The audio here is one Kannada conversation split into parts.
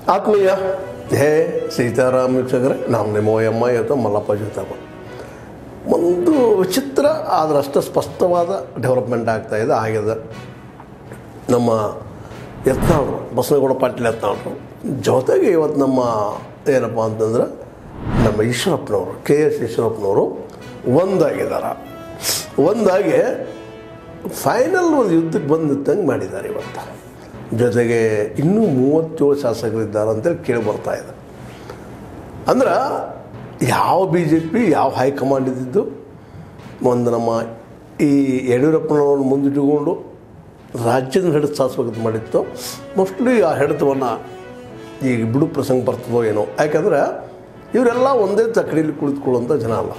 ಆತ್ಮೀಯ ಹೇ ಸೀತಾರಾಮ್ ವೀಕ್ಷಕರೇ, ನಾವು ನಿಮ್ಮ ಎಮ್ಮ ಇವತ್ತು ಮಲ್ಲಪ್ಪ ಜೊತೆಪ್ಪ. ಒಂದು ವಿಚಿತ್ರ ಆದರೆ ಅಷ್ಟು ಸ್ಪಷ್ಟವಾದ ಡೆವಲಪ್ಮೆಂಟ್ ಆಗ್ತಾಯಿದೆ ಆಗಿದೆ. ನಮ್ಮ ಯತ್ನಾಳರು ಬಸನಗೌಡ ಪಾಟೀಲ್ ಯತ್ನಾಳರು ಜೊತೆಗೆ ಇವತ್ತು ನಮ್ಮ ಏನಪ್ಪ ಅಂತಂದ್ರೆ ನಮ್ಮ ಈಶ್ವರಪ್ಪನವರು KS ಈಶ್ವರಪ್ಪನವರು ಒಂದಾಗಿದ್ದಾರೆ. ಒಂದಾಗಿ ಫೈನಲ್ ಒಂದು ಯುದ್ಧಕ್ಕೆ ಬಂದು ನಿಂತಂಗೆ ಮಾಡಿದ್ದಾರೆ. ಇವತ್ತು ಜೊತೆಗೆ ಇನ್ನೂ 37 ಶಾಸಕರಿದ್ದಾರೆ ಅಂತೇಳಿ ಕೇಳಿ ಬರ್ತಾಯಿದೆ. ಅಂದ್ರೆ ಯಾವ BJP ಯಾವ ಹೈಕಮಾಂಡ್ ಇದ್ದಿದ್ದು ಒಂದು ನಮ್ಮ ಈ ಯಡಿಯೂರಪ್ಪನವ್ರನ್ನ ಮುಂದಿಟ್ಟುಕೊಂಡು ರಾಜ್ಯದ ಹಿಡಿದು ಸಾಧಿಸ್ಬೇಕಂತ ಮಾಡಿತ್ತು. ಮೋಸ್ಟ್ಲಿ ಆ ಹಿಡಿತವನ್ನು ಈಗ ಬಿಡು ಪ್ರಸಂಗ ಬರ್ತದೋ ಏನೋ. ಯಾಕಂದ್ರೆ ಇವರೆಲ್ಲ ಒಂದೇ ತಕ್ಕಡಿಯಲ್ಲಿ ಕುಳಿತುಕೊಳ್ಳುವಂಥ ಜನ ಅಲ್ಲ.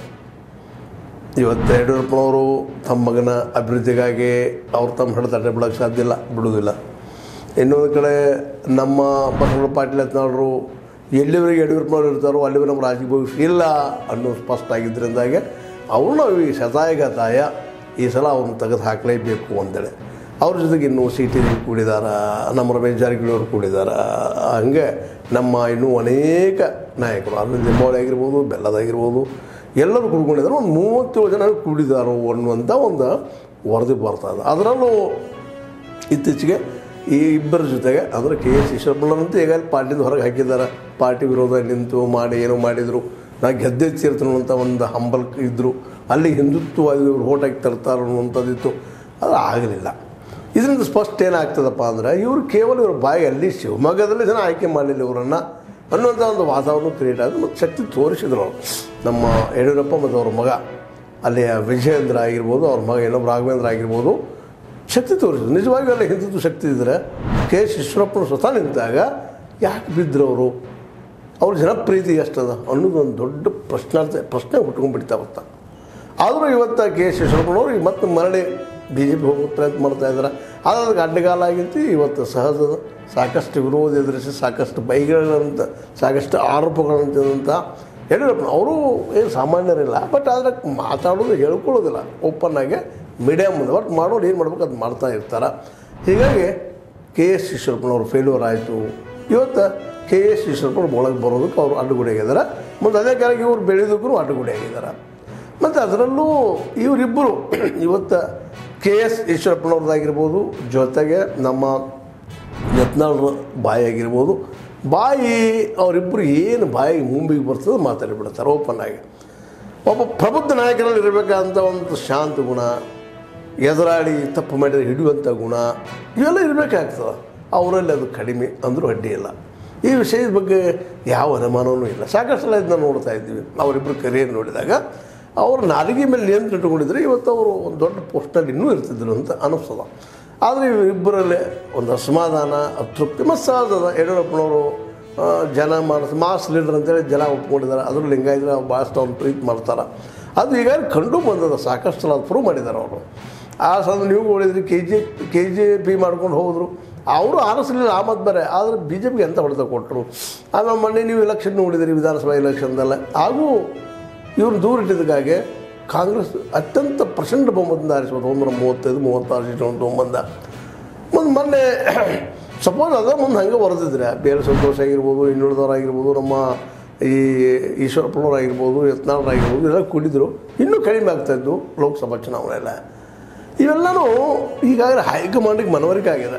ಇವತ್ತು ಯಡಿಯೂರಪ್ಪನವರು ತಮ್ಮ ಮಗನ ಅಭಿವೃದ್ಧಿಗಾಗಿ ಅವ್ರು ತಮ್ಮ ಹಿಡಿದು ಅಡ್ಡ ಬಿಡೋಕ್ಕೆ ಸಾಧ್ಯ ಇಲ್ಲ, ಬಿಡುವುದಿಲ್ಲ. ಇನ್ನೊಂದು ಕಡೆ ನಮ್ಮ ಬಸವಣ್ಣ ಪಾಟೀಲ್ ಯತ್ನಾಳರು ಎಲ್ಲಿವರೆಗೆ ಯಡಿಯೂರಪ್ಪನವ್ರು ಇರ್ತಾರೋ ಅಲ್ಲಿವರೆಗೆ ನಮ್ಮ ರಾಜಕೀಯ ಭವಿಷ್ಯ ಇಲ್ಲ ಅನ್ನೋ ಸ್ಪಷ್ಟ ಆಗಿದ್ದರಿಂದಾಗೆ ಅವ್ರನ್ನ ಈ ಶತಾಯಗತಾಯ ಈ ಸಲ ಅವ್ರನ್ನ ತೆಗೆದು ಹಾಕಲೇಬೇಕು ಅಂತೇಳಿ ಅವ್ರ ಜೊತೆಗೆ ಇನ್ನೂ CT ಕೂಡಿದಾರ, ನಮ್ಮ ರಮೇಶ್ ಜಾರಕಿಹೊಳಿ ಅವರು ಕೂಡಿದಾರ. ಹಂಗೆ ನಮ್ಮ ಇನ್ನೂ ಅನೇಕ ನಾಯಕರು ಅರವಿಂದ್ ಲಿಂಬಾವಳಿ ಆಗಿರ್ಬೋದು, ಬೆಲ್ಲದಾಗಿರ್ಬೋದು, ಎಲ್ಲರೂ ಕೂಡ್ಕೊಂಡಿದ್ದಾರೆ. ಒಂದು 37 ಜನ ಕೂಡಿದಾರೋ ಅನ್ನುವಂಥ ಒಂದು ವರದಿ ಬರ್ತದೆ. ಅದರಲ್ಲೂ ಇತ್ತೀಚೆಗೆ ಈ ಇಬ್ಬರ ಜೊತೆಗೆ ಅಂದರೆ KS ಈಶ್ವರಪ್ಪನಂತೂ ಈಗಾಗಲೇ ಪಾರ್ಟಿಯಿಂದ ಹೊರಗೆ ಹಾಕಿದ್ದಾರೆ. ಪಾರ್ಟಿ ವಿರೋಧ ನಿಂತು ಮಾಡಿ ಏನೋ ಮಾಡಿದರು, ನಾ ಗೆದ್ದೆತ್ತಿರ್ತೀನಿ ಅಂತ ಒಂದು ಹಂಬಲ್ ಇದ್ದರು. ಅಲ್ಲಿ ಹಿಂದುತ್ವವಾಗಿ ಇವರು ಓಟ್ ಹಾಕಿ ತರ್ತಾರೆ ಅನ್ನುವಂಥದ್ದಿತ್ತು. ಅದು ಆಗಲಿಲ್ಲ. ಇದರಿಂದ ಸ್ಪಷ್ಟ ಏನಾಗ್ತದಪ್ಪ ಅಂದರೆ ಇವರು ಕೇವಲ ಇವ್ರ ಬಾಯಿ ಅಲ್ಲಿ ಶಿವಮೊಗ್ಗದಲ್ಲಿ ಜನ ಆಯ್ಕೆ ಮಾಡಲಿಲ್ಲ ಇವರನ್ನು ಅನ್ನುವಂಥ ಒಂದು ವಾತಾವರಣ ಕ್ರಿಯೇಟ್ ಆಗಿದೆ. ಮತ್ತು ಶಕ್ತಿ ತೋರಿಸಿದ್ರು ಅವರು. ನಮ್ಮ ಯಡಿಯೂರಪ್ಪ ಮತ್ತು ಅವ್ರ ಮಗ ಅಲ್ಲಿಯ ವಿಜಯೇಂದ್ರ ಆಗಿರ್ಬೋದು, ಅವ್ರ ಮಗ ಇನ್ನೊಬ್ಬ ರಾಘವೇಂದ್ರ ಆಗಿರ್ಬೋದು, ಶಕ್ತಿ ತೋರಿಸಿದ್ರು. ನಿಜವಾಗಿ ಅಲ್ಲಿ ಹಿಂದುತ್ವ ಶಕ್ತಿ ಇದ್ದರೆ KS ಈಶ್ವರಪ್ಪನ ಸ್ವತಃ ನಿಂತಾಗ ಯಾಕೆ ಬಿದ್ದರು ಅವರು? ಅವ್ರ ಜನಪ್ರೀತಿ ಎಷ್ಟದ ಅನ್ನೋದೊಂದು ದೊಡ್ಡ ಪ್ರಶ್ನೆ ಹುಟ್ಕೊಂಡ್ಬಿಡ್ತಾ ಬರ್ತಾ. ಆದರೂ ಇವತ್ತು KS ಈಶ್ವರಪ್ಪನವರು ಈಗ ಮತ್ತೆ ಮರಳಿ BJP ಹೋಗೋ ಪ್ರಯತ್ನ ಮಾಡ್ತಾಯಿದ್ದಾರೆ. ಆದರೆ ಅದಕ್ಕೆ ಅಡ್ಡಗಾಲ ಆಗಿತ್ತು. ಇವತ್ತು ಸಹಜದ ಸಾಕಷ್ಟು ವಿರೋಧ ಎದುರಿಸಿ ಸಾಕಷ್ಟು ಬೈಗಳಂತ ಸಾಕಷ್ಟು ಆರೋಪಗಳಂತ ಯಡಿಯೂರಪ್ಪನ ಅವರು ಏನು ಸಾಮಾನ್ಯರಿಲ್ಲ. ಬಟ್ ಆದರೆ ಮಾತಾಡೋದು ಹೇಳ್ಕೊಳ್ಳೋದಿಲ್ಲ ಓಪನ್ನಾಗಿ ಮೀಡಿಯಾ ಮುಂದೆ. ಬಟ್ ಮಾಡೋರು ಏನು ಮಾಡ್ಬೇಕು ಅದು ಮಾಡ್ತಾ ಇರ್ತಾರೆ. ಹೀಗಾಗಿ KS ಈಶ್ವರಪ್ಪನವ್ರು ಫೇಲ್ಯೂರ್ ಆಯಿತು. ಇವತ್ತು KS ಈಶ್ವರಪ್ಪನವ್ರು ಒಳಗೆ ಬರೋದಕ್ಕೆ ಅವರು ಅಡ್ಡಗುಡಿ ಆಗಿದ್ದಾರೆ. ಮತ್ತು ಅದೇ ಕಾಲಕ್ಕೆ ಇವರು ಬೆಳೆಯೋದಕ್ಕೂ ಅಡ್ಡಗುಡಿ ಆಗಿದ್ದಾರೆ. ಮತ್ತು ಅದರಲ್ಲೂ ಇವರಿಬ್ಬರು ಇವತ್ತು KS ಈಶ್ವರಪ್ಪನವ್ರದ್ದಾಗಿರ್ಬೋದು, ಜೊತೆಗೆ ನಮ್ಮ ಯತ್ನಾಳರ ಬಾಯಿ ಆಗಿರ್ಬೋದು, ಬಾಯಿ ಅವರಿಬ್ಬರು ಏನು ಬಾಯಿಗೆ ಮುಂಬಿಗೆ ಬರ್ತದೆ ಮಾತಾಡಿಬಿಡ್ತಾರೆ ಓಪನ್ನಾಗಿ. ಒಬ್ಬ ಪ್ರಬುದ್ಧ ನಾಯಕರಲ್ಲಿ ಇರಬೇಕಂತ ಒಂದು ಶಾಂತ ಗುಣ, ಎದುರಾಳಿ ತಪ್ಪು ಮಾಡಿದರೆ ಹಿಡಿಯುವಂಥ ಗುಣ, ಇವೆಲ್ಲ ಇರಬೇಕಾಗ್ತದೆ. ಅವರಲ್ಲಿ ಅದು ಕಡಿಮೆ ಅಂದರೂ ಅಡ್ಡಿ ಇಲ್ಲ. ಈ ವಿಷಯದ ಬಗ್ಗೆ ಯಾವ ಅನುಮಾನವೂ ಇಲ್ಲ. ಸಾಕಷ್ಟು ಸಲ ಇದನ್ನ ನೋಡ್ತಾ ಇದ್ದೀವಿ. ಅವರಿಬ್ಬರು ಕರಿಯರ್ ನೋಡಿದಾಗ ಅವರು ನಾಲಿಗೆ ಮೇಲೆ ನಿಯಂತ್ರಣ ಇಟ್ಟುಕೊಂಡಿದ್ರೆ ಇವತ್ತು ಅವರು ಒಂದು ದೊಡ್ಡ ಪೋಸ್ಟಲ್ಲಿ ಇನ್ನೂ ಇರ್ತಿದ್ರು ಅಂತ ಅನ್ನಿಸ್ತದೆ. ಆದರೆ ಇವರಿಬ್ಬರಲ್ಲೇ ಒಂದು ಅಸಮಾಧಾನ, ಅತೃಪ್ತಿ ಮತ್ತು ಸಹಜದ. ಯಡಿಯೂರಪ್ಪನವರು ಜನ ಮಾಸ್ ಲೀಡರ್ ಅಂತೇಳಿ ಜನ ಒಪ್ಕೊಂಡಿದ್ದಾರೆ. ಅದ್ರ ಲಿಂಗಾಯತರು ಭಾಳಷ್ಟು ಅವ್ರು ಪ್ರೀತಿ ಮಾಡ್ತಾರೆ. ಅದು ಈಗಾಗಲೇ ಕಂಡು ಬಂದದ. ಸಾಕಷ್ಟು ಸಲ ಅದು ಪ್ರೂವ್ ಮಾಡಿದ್ದಾರೆ ಅವರು. ಆ ಸಂದ ನೀವು ನೋಡಿದ್ರಿ KJP ಮಾಡ್ಕೊಂಡು ಹೋದರು. ಅವರು ಆರಿಸಲಿಲ್ಲ ಆ ಮದ್ದು ಬೇರೆ. ಆದರೆ BJPಗೆ ಎಂಥ ಹೊಡೆತ ಕೊಟ್ಟರು. ಆಮೇಲೆ ಮೊನ್ನೆ ನೀವು ಎಲೆಕ್ಷನ್ ನೋಡಿದಿರಿ, ವಿಧಾನಸಭಾ ಎಲೆಕ್ಷನ್ದಲ್ಲ. ಹಾಗೂ ಇವರು ದೂರ ಇಟ್ಟಿದ್ದಕ್ಕಾಗಿ ಕಾಂಗ್ರೆಸ್ ಅತ್ಯಂತ ಪ್ರಚಂಡ ಬಹುಮತದಿಂದ ಆರಿಸ್ಬೋದು. 135-36 ಸೀಟು ಬಂದ. ಮುಂದೆ ಮೊನ್ನೆ ಸಪೋಸ್ ಅದ ಮುಂದೆ ಹಂಗೆ ಹೊರದಿದ್ರೆ ಬೇರೆ ಸಂತೋಷ ಆಗಿರ್ಬೋದು, ಇನ್ನುಳಿದವರಾಗಿರ್ಬೋದು, ನಮ್ಮ ಈ ಈಶ್ವರಪ್ಪನವರಾಗಿರ್ಬೋದು, ಯತ್ನಾಳರಾಗಿರ್ಬೋದು, ಎಲ್ಲ ಕೂಡಿದ್ರು ಇನ್ನೂ ಕಡಿಮೆ ಆಗ್ತಾಯಿದ್ದು ಲೋಕಸಭಾ ಚುನಾವಣೆ ಎಲ್ಲ. ಇವೆಲ್ಲನೂ ಈಗಾಗಲೇ ಹೈಕಮಾಂಡಿಗೆ ಮನವರಿಕೆ ಆಗಿದೆ.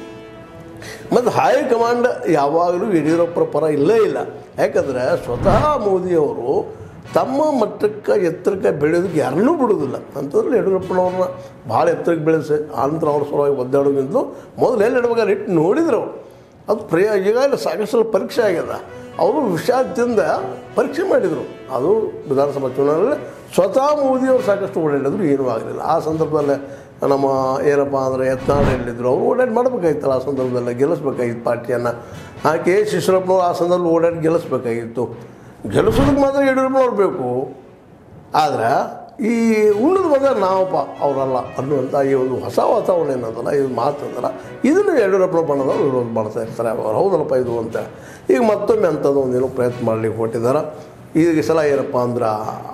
ಮತ್ತು ಹೈಕಮಾಂಡ್ ಯಾವಾಗಲೂ ಯಡಿಯೂರಪ್ಪರ ಪರ ಇಲ್ಲೇ ಇಲ್ಲ. ಯಾಕಂದರೆ ಸ್ವತಃ ಮೋದಿಯವರು ತಮ್ಮ ಮಟ್ಟಕ್ಕೆ ಎತ್ತರಕ್ಕೆ ಬೆಳೆಯೋದಕ್ಕೆ ಯಾರನ್ನೂ ಬಿಡೋದಿಲ್ಲ. ಅಂತಂದ್ರೆ ಯಡಿಯೂರಪ್ಪನವ್ರನ್ನ ಭಾಳ ಎತ್ತರಕ್ಕೆ ಬೆಳೆಸಿ ಆನಂತರ ಅವ್ರ ಸಲುವಾಗಿ ಒದ್ದಾಡೋದಿಂದಲೂ ಮೊದಲು ಎಲ್ಲಿ ಇಡಬೇಕಾದ್ರೆ ಇಟ್ಟು ನೋಡಿದ್ರು ಅವರು. ಅದು ಈಗಾಗಲೇ ಸಾಕಷ್ಟು ಪರೀಕ್ಷೆ ಆಗ್ಯದ. ಅವರು ವಿಷಾದದಿಂದ ಪರೀಕ್ಷೆ ಮಾಡಿದರು. ಅದು ವಿಧಾನಸಭಾ ಚುನಾವಣೆಯಲ್ಲಿ ಸ್ವತಃ ಮೋದಿಯವರು ಸಾಕಷ್ಟು ಓಡಾಡಿದ್ರು, ಏನೂ ಆಗಲಿಲ್ಲ. ಆ ಸಂದರ್ಭದಲ್ಲೇ ನಮ್ಮ ಏನಪ್ಪ ಅಂದರೆ ಯತ್ನಾಳ್ ಹೇಳಿದ್ರು ಅವರು ಓಡಾಡಿ ಮಾಡಬೇಕಾಗಿತ್ತಲ್ಲ. ಆ ಸಂದರ್ಭದಲ್ಲೇ ಗೆಲ್ಲಿಸ್ಬೇಕಾಗಿತ್ತು ಪಾರ್ಟಿಯನ್ನು. KS ಈಶ್ವರಪ್ಪನವ್ರು ಆ ಸಂದರ್ಭದಲ್ಲಿ ಓಡಾಡಿ ಗೆಲ್ಲಿಸ್ಬೇಕಾಗಿತ್ತು. ಗೆಲ್ಲಿಸೋದಕ್ಕೆ ಮಾತ್ರ ಯಡಿಯೂರಪ್ಪನವ್ರು ಬೇಕು. ಆದರೆ ಈ ಉಳಿದ ಬಂದ ನಾವಪ್ಪ ಅವರಲ್ಲ ಅನ್ನುವಂಥ ಈ ಒಂದು ಹೊಸ ವಾತಾವರಣ ಏನಂತಲ್ಲ, ಇದು ಮಾತಂದ್ರೆ ಇದನ್ನು ಯಡಿಯೂರಪ್ಪನ ಬಣ್ಣದವ್ರು ವಿರೋಧ ಮಾಡ್ತಾ ಇರ್ತಾರೆ. ಅವ್ರು ಹೌದಲ್ಲಪ್ಪ ಇದು ಅಂತ. ಈಗ ಮತ್ತೊಮ್ಮೆ ಅಂಥದ್ದು ಒಂದೇನೋ ಪ್ರಯತ್ನ ಮಾಡಲಿಕ್ಕೆ ಹೊಟ್ಟಿದ್ದಾರೆ. ಈಗ ಸಲ ಏನಪ್ಪ ಅಂದ್ರೆ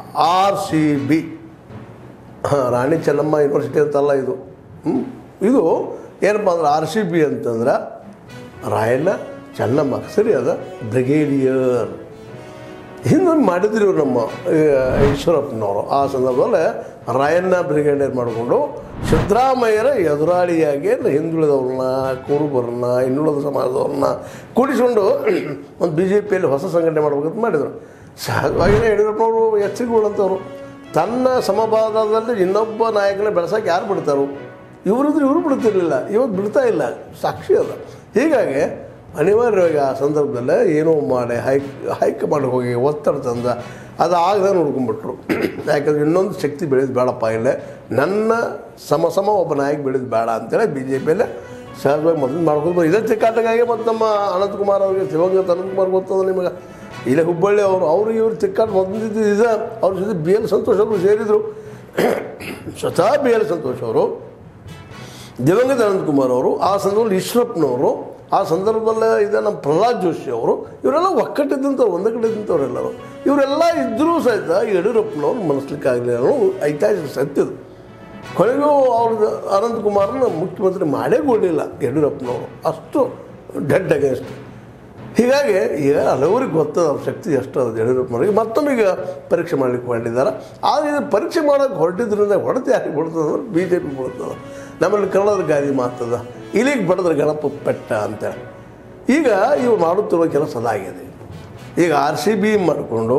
RCB ರಾಣಿ ಚೆನ್ನಮ್ಮ ಯೂನಿವರ್ಸಿಟಿ ಅಂತಲ್ಲ ಇದು. ಇದು ಏನಪ್ಪ ಅಂದ್ರೆ RCB ಅಂತಂದ್ರೆ ರಾಯಣ್ಣ ಚೆನ್ನಮ್ಮ ಸರಿ ಅದ ಬ್ರಿಗೇಡಿಯರ್ ಹಿಂದೆ ಮಾಡಿದ್ರು ಇವರು ನಮ್ಮ ಈಶ್ವರಪ್ಪನವರು. ಆ ಸಂದರ್ಭದಲ್ಲಿ ರಾಯಣ್ಣ ಬ್ರಿಗೇಡಿಯರ್ ಮಾಡಿಕೊಂಡು ಸಿದ್ದರಾಮಯ್ಯರ ಎದುರಾಳಿಯಾಗಿ ಹಿಂದುಳಿದವ್ರನ್ನ, ಕುರುಬರನ್ನ, ಇನ್ನುಳಿದ ಸಮಾಜದವ್ರನ್ನ ಕೂಡಿಸ್ಕೊಂಡು ಒಂದು ಬಿ ಜೆ ಪಿಯಲ್ಲಿ ಹೊಸ ಸಂಘಟನೆ ಮಾಡ್ಬೇಕಂತ ಮಾಡಿದರು. ಸಹಜವಾಗಿಯೇ ಯಡಿಯೂರಪ್ಪನವರು ಎಚ್ಚರಿಕೆಗಳಂಥವ್ರು. ತನ್ನ ಸಮಭಾಗದಲ್ಲಿ ಇನ್ನೊಬ್ಬ ನಾಯಕನ ಬೆಳೆಸೋಕೆ ಯಾರು ಬಿಡ್ತಾರೋ, ಇವರಿದ್ರೆ ಇವರು ಬಿಡ್ತಿರ್ಲಿಲ್ಲ, ಇವತ್ತು ಬಿಡ್ತಾ ಇಲ್ಲ, ಸಾಕ್ಷಿ ಅದ. ಹೀಗಾಗಿ ಅನಿವಾರ್ಯವಾಗಿ ಆ ಸಂದರ್ಭದಲ್ಲೇ ಏನೋ ಮಾಡಿ ಹೈಕಮಾಂಡ್ ಹೋಗಿ ಒತ್ತಡ ತಂದ ಅದು ಆಗದೆ ನೋಡ್ಕೊಂಡ್ಬಿಟ್ರು. ಯಾಕಂದ್ರೆ ಇನ್ನೊಂದು ಶಕ್ತಿ ಬೆಳೆದು ಬೇಡಪ್ಪ, ಇಲ್ಲೇ ನನ್ನ ಸಮ ಒಬ್ಬ ನಾಯಕ ಬೆಳೆದು ಬೇಡ ಅಂತೇಳಿ ಬಿ ಜೆ ಪಿಯಲ್ಲೇ ಸಹಜವಾಗಿ ಮೊದಲು ಮಾಡ್ಕೊಂಡು ಇದೇ ತಿಕ್ಕಾಟಗಾಗಿ ಮತ್ತು ನಮ್ಮ ಅನಂತಕುಮಾರ್ ಅವರಿಗೆ, ದಿವಂಗತ ಅನಂತಕುಮಾರ್ ಗೊತ್ತದ ನಿಮಗೆ, ಇಲ್ಲೇ ಹುಬ್ಬಳ್ಳಿ ಅವ್ರಿಗೆ ಇವ್ರು ತಿಕ್ಕಾಟ ಮೊದಲಿದ್ದು ಇದೆ. ಅವ್ರ ಜೊತೆ ಬಿ ಎಲ್ ಸಂತೋಷ್ ಅವರು ಸೇರಿದರು. ಸ್ವತಃ ಬಿ ಎಲ್ ಸಂತೋಷ್ ಅವರು, ದಿವಂಗತ ಅನಂತಕುಮಾರ್ ಅವರು, ಆ ಸಂದರ್ಭದಲ್ಲಿ ಈಶ್ವರಪ್ಪನವರು, ಆ ಸಂದರ್ಭದಲ್ಲೇ ಇದೆ ನಮ್ಮ ಪ್ರಹ್ಲಾದ್ ಜೋಶಿ ಅವರು, ಇವರೆಲ್ಲ ಒಕ್ಕಟ್ಟಿದ್ದಂಥವ್ರು, ಒಂದೇ ಕಡೆ ಇದ್ದಂಥವ್ರು ಎಲ್ಲರೂ. ಇವರೆಲ್ಲ ಇದ್ದರೂ ಸಹಿತ ಯಡಿಯೂರಪ್ಪನವ್ರು ಮನಸ್ಲಿಕ್ಕಾಗಲಿ ಅನ್ನೋ ಐತಿಹಾಸಿಕ ಸತ್ಯದು. ಕೊನೆಗೂ ಅವ್ರದ್ದು ಅನಂತಕುಮಾರನ್ನ ಮುಖ್ಯಮಂತ್ರಿ ಮಾಡೇ ಕೊಡಲಿಲ್ಲ ಯಡಿಯೂರಪ್ಪನವರು, ಅಷ್ಟು ಡೆಡ್ ಅಗೇನ್ಸ್ಟ್. ಹೀಗಾಗಿ ಈಗ ಹಲವರಿಗೆ ಗೊತ್ತದ ಅವ್ರ ಶಕ್ತಿ ಎಷ್ಟು ಅದು ಯಡಿಯೂರಪ್ಪನವ್ರಿಗೆ. ಮತ್ತೊಮ್ಮೆ ಈಗ ಪರೀಕ್ಷೆ ಮಾಡಲಿಕ್ಕೆ ಹೊರಟಿದ್ದಾರೆ. ಆದರೆ ಇದು ಪರೀಕ್ಷೆ ಮಾಡೋಕ್ಕೆ ಹೊರಟಿದ್ರಿಂದ ಹೊಡೆದು ಯಾರಿಗೆ ಬಿಡ್ತದೆ ಅಂದ್ರೆ ಬಿ ಜೆ ಪಿ ಬಿಡ್ತದೆ. ನಮ್ಮಲ್ಲಿ ಕನ್ನಡದ ಗಾದಿ ಮಾತದ, ಇಲ್ಲಿಗೆ ಬಡಿದ್ರೆ ಗಣಪ ಪೆಟ್ಟ ಅಂತೇಳಿ. ಈಗ ಇವು ಮಾಡುತ್ತಿರುವ ಕೆಲಸ ಅದಾಗಿದೆ. ಈಗ RCB ಮಾಡಿಕೊಂಡು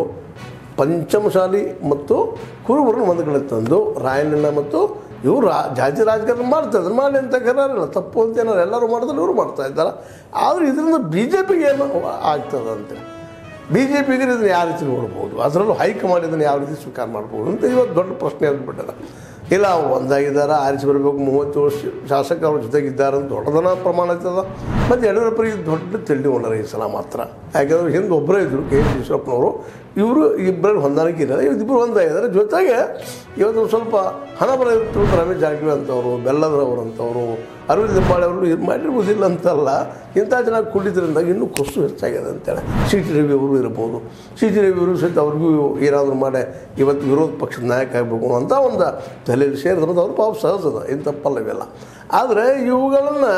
ಪಂಚಮಸಾಲಿ ಮತ್ತು ಕುರುಬರನ್ನು ಒಂದು ಕಡೆ ತಂದು ರಾಯಣ್ಣ ಮತ್ತು ಇವರು ಜಾತಿ ರಾಜಕಾರಣ ಮಾಡ್ತಾಯಿದ್ದಾರೆ. ಮಾಡಿ ಅಂತ ಕರಾರಿಲ್ಲ, ತಪ್ಪು ಅಂತ ಏನಾರು ಎಲ್ಲರೂ ಮಾಡಿದ್ರೆ ಇವರು ಮಾಡ್ತಾಯಿದ್ದಾರೆ. ಆದರೆ ಇದರಿಂದ ಬಿ ಜೆ ಪಿಗೆ ಏನು ಆಗ್ತದೆ ಅಂತೇಳಿ, ಬಿ ಜೆ ಪಿಗೆ ಇದನ್ನು ಯಾವ ರೀತಿ ನೋಡ್ಬೋದು, ಅದರಲ್ಲೂ ಹೈಕಮಾಂಡ್ ಇದನ್ನು ಯಾವ ರೀತಿ ಸ್ವೀಕಾರ ಮಾಡ್ಬೋದು ಅಂತ ಇವತ್ತು ದೊಡ್ಡ ಪ್ರಶ್ನೆ ಆಗಿಬಿಟ್ಟದ. ಇಲ್ಲ ಅವ್ರು ಒಂದಾಗಿದ್ದಾರೆ, ಆರಿಸಿ ಬರಬೇಕು, 37 ಶಾಸಕರು ಅವ್ರ ಜೊತೆಗಿದ್ದಾರೆ ಅಂತ ದೊಡ್ಡದನ ಪ್ರಮಾಣ ಇರ್ತದ. ಮತ್ತು ಯಡಿಯೂರಪ್ಪರಿಗೆ ದೊಡ್ಡ ತಿಂಡಿ ಉಂಡರು ಈ ಸಲ ಮಾತ್ರ. ಯಾಕೆಂದರೆ ಹಿಂದೆ ಒಬ್ಬರೇ ಇದ್ದರು ಕೆ ಎಸ್ ಈಶ್ವರಪ್ಪನವರು, ಇವರು ಇಬ್ಬರಲ್ಲಿ ಹೊಂದಾಣಿಕೆ ಇಲ್ಲ, ಇವರಿಬ್ಬರು ಒಂದಾಗಿದ್ದಾರೆ. ಜೊತೆಗೆ ಇವತ್ತು ಸ್ವಲ್ಪ ಹಣ ಬರ ಇರ್ತಿತ್ತು, ರಮೇಶ್ ಜಾರಕಿಹೊಳಿ ಅಂತವರು, ಬೆಲ್ಲದರವರು ಅಂತವರು, ಅರವಿಂದ್ ಲಿಂಬಾಳೆ ಅವರು ಇದು ಮಾಡಿರ್ಬೋದಿಲ್ಲ ಅಂತಲ್ಲ, ಇಂಥ ಜನ ಕುಡಿದ್ರಿಂದ ಇನ್ನೂ ಕೊಸ್ಸು ಹೆಚ್ಚಾಗಿದೆ ಅಂತೇಳಿ. ಸಿ ಟಿ ರವಿ ಅವರು ಇರ್ಬೋದು, ಸಿ ಟಿ ರವಿ ಅವರು ಸಹಿತ ಅವ್ರಿಗೂ ಏನಾದರೂ ಮಾಡಿ ಇವತ್ತು ವಿರೋಧ ಪಕ್ಷದ ನಾಯಕ ಆಗಬೇಕು ಅಂತ ಒಂದು ತಲೆಯಲ್ಲಿ ಸೇರಿದ ಮತ್ತು ಅವ್ರ ಪಾಪ ಸಹಜದ, ಏನು ತಪ್ಪಲ್ಲ ಇವೆಲ್ಲ. ಆದರೆ ಇವುಗಳನ್ನು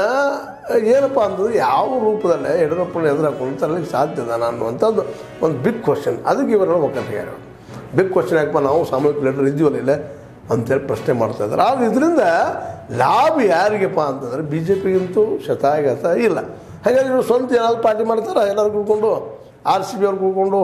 ಏನಪ್ಪ ಅಂತಂದ್ರೆ ಯಾವ ರೂಪದಲ್ಲೇ ಯಡಿಯೂರಪ್ಪನ ಎದುರು ಹಾಕೊಂಡು ತರಲಿಕ್ಕೆ ಸಾಧ್ಯದ ಅನ್ನುವಂಥದ್ದು ಒಂದು ಬಿಗ್ ಕ್ವಶನ್. ಅದಕ್ಕೆ ಇವರೆಲ್ಲ ಒಕ್ಕಟ್ಟಿಗೆ ಬಿಗ್ ಕ್ವಶನ್ ಯಾಕಪ್ಪ, ನಾವು ಸಾಮೂಹಿಕ ಲೀಡರ್ ಇದ್ದೀವಲ್ಲ ಇಲ್ಲೇ ಅಂತೇಳಿ ಪ್ರಶ್ನೆ ಮಾಡ್ತಾಯಿದ್ದಾರೆ. ಆದರೆ ಇದರಿಂದ ಲಾಭ ಯಾರಿಗಪ್ಪ ಅಂತಂದರೆ ಬಿ ಜೆ ಪಿಗಂತೂ ಶತಾಯಗತ ಇಲ್ಲ. ಹಾಗಾಗಿ ಇವರು ಸ್ವಂತ ಏನಾದರೂ ಪಾರ್ಟಿ ಮಾಡ್ತಾರೆ, ಎಲ್ಲರೂ ಕುಳ್ಕೊಂಡು RCB ಅವ್ರು ಕುಳ್ಕೊಂಡು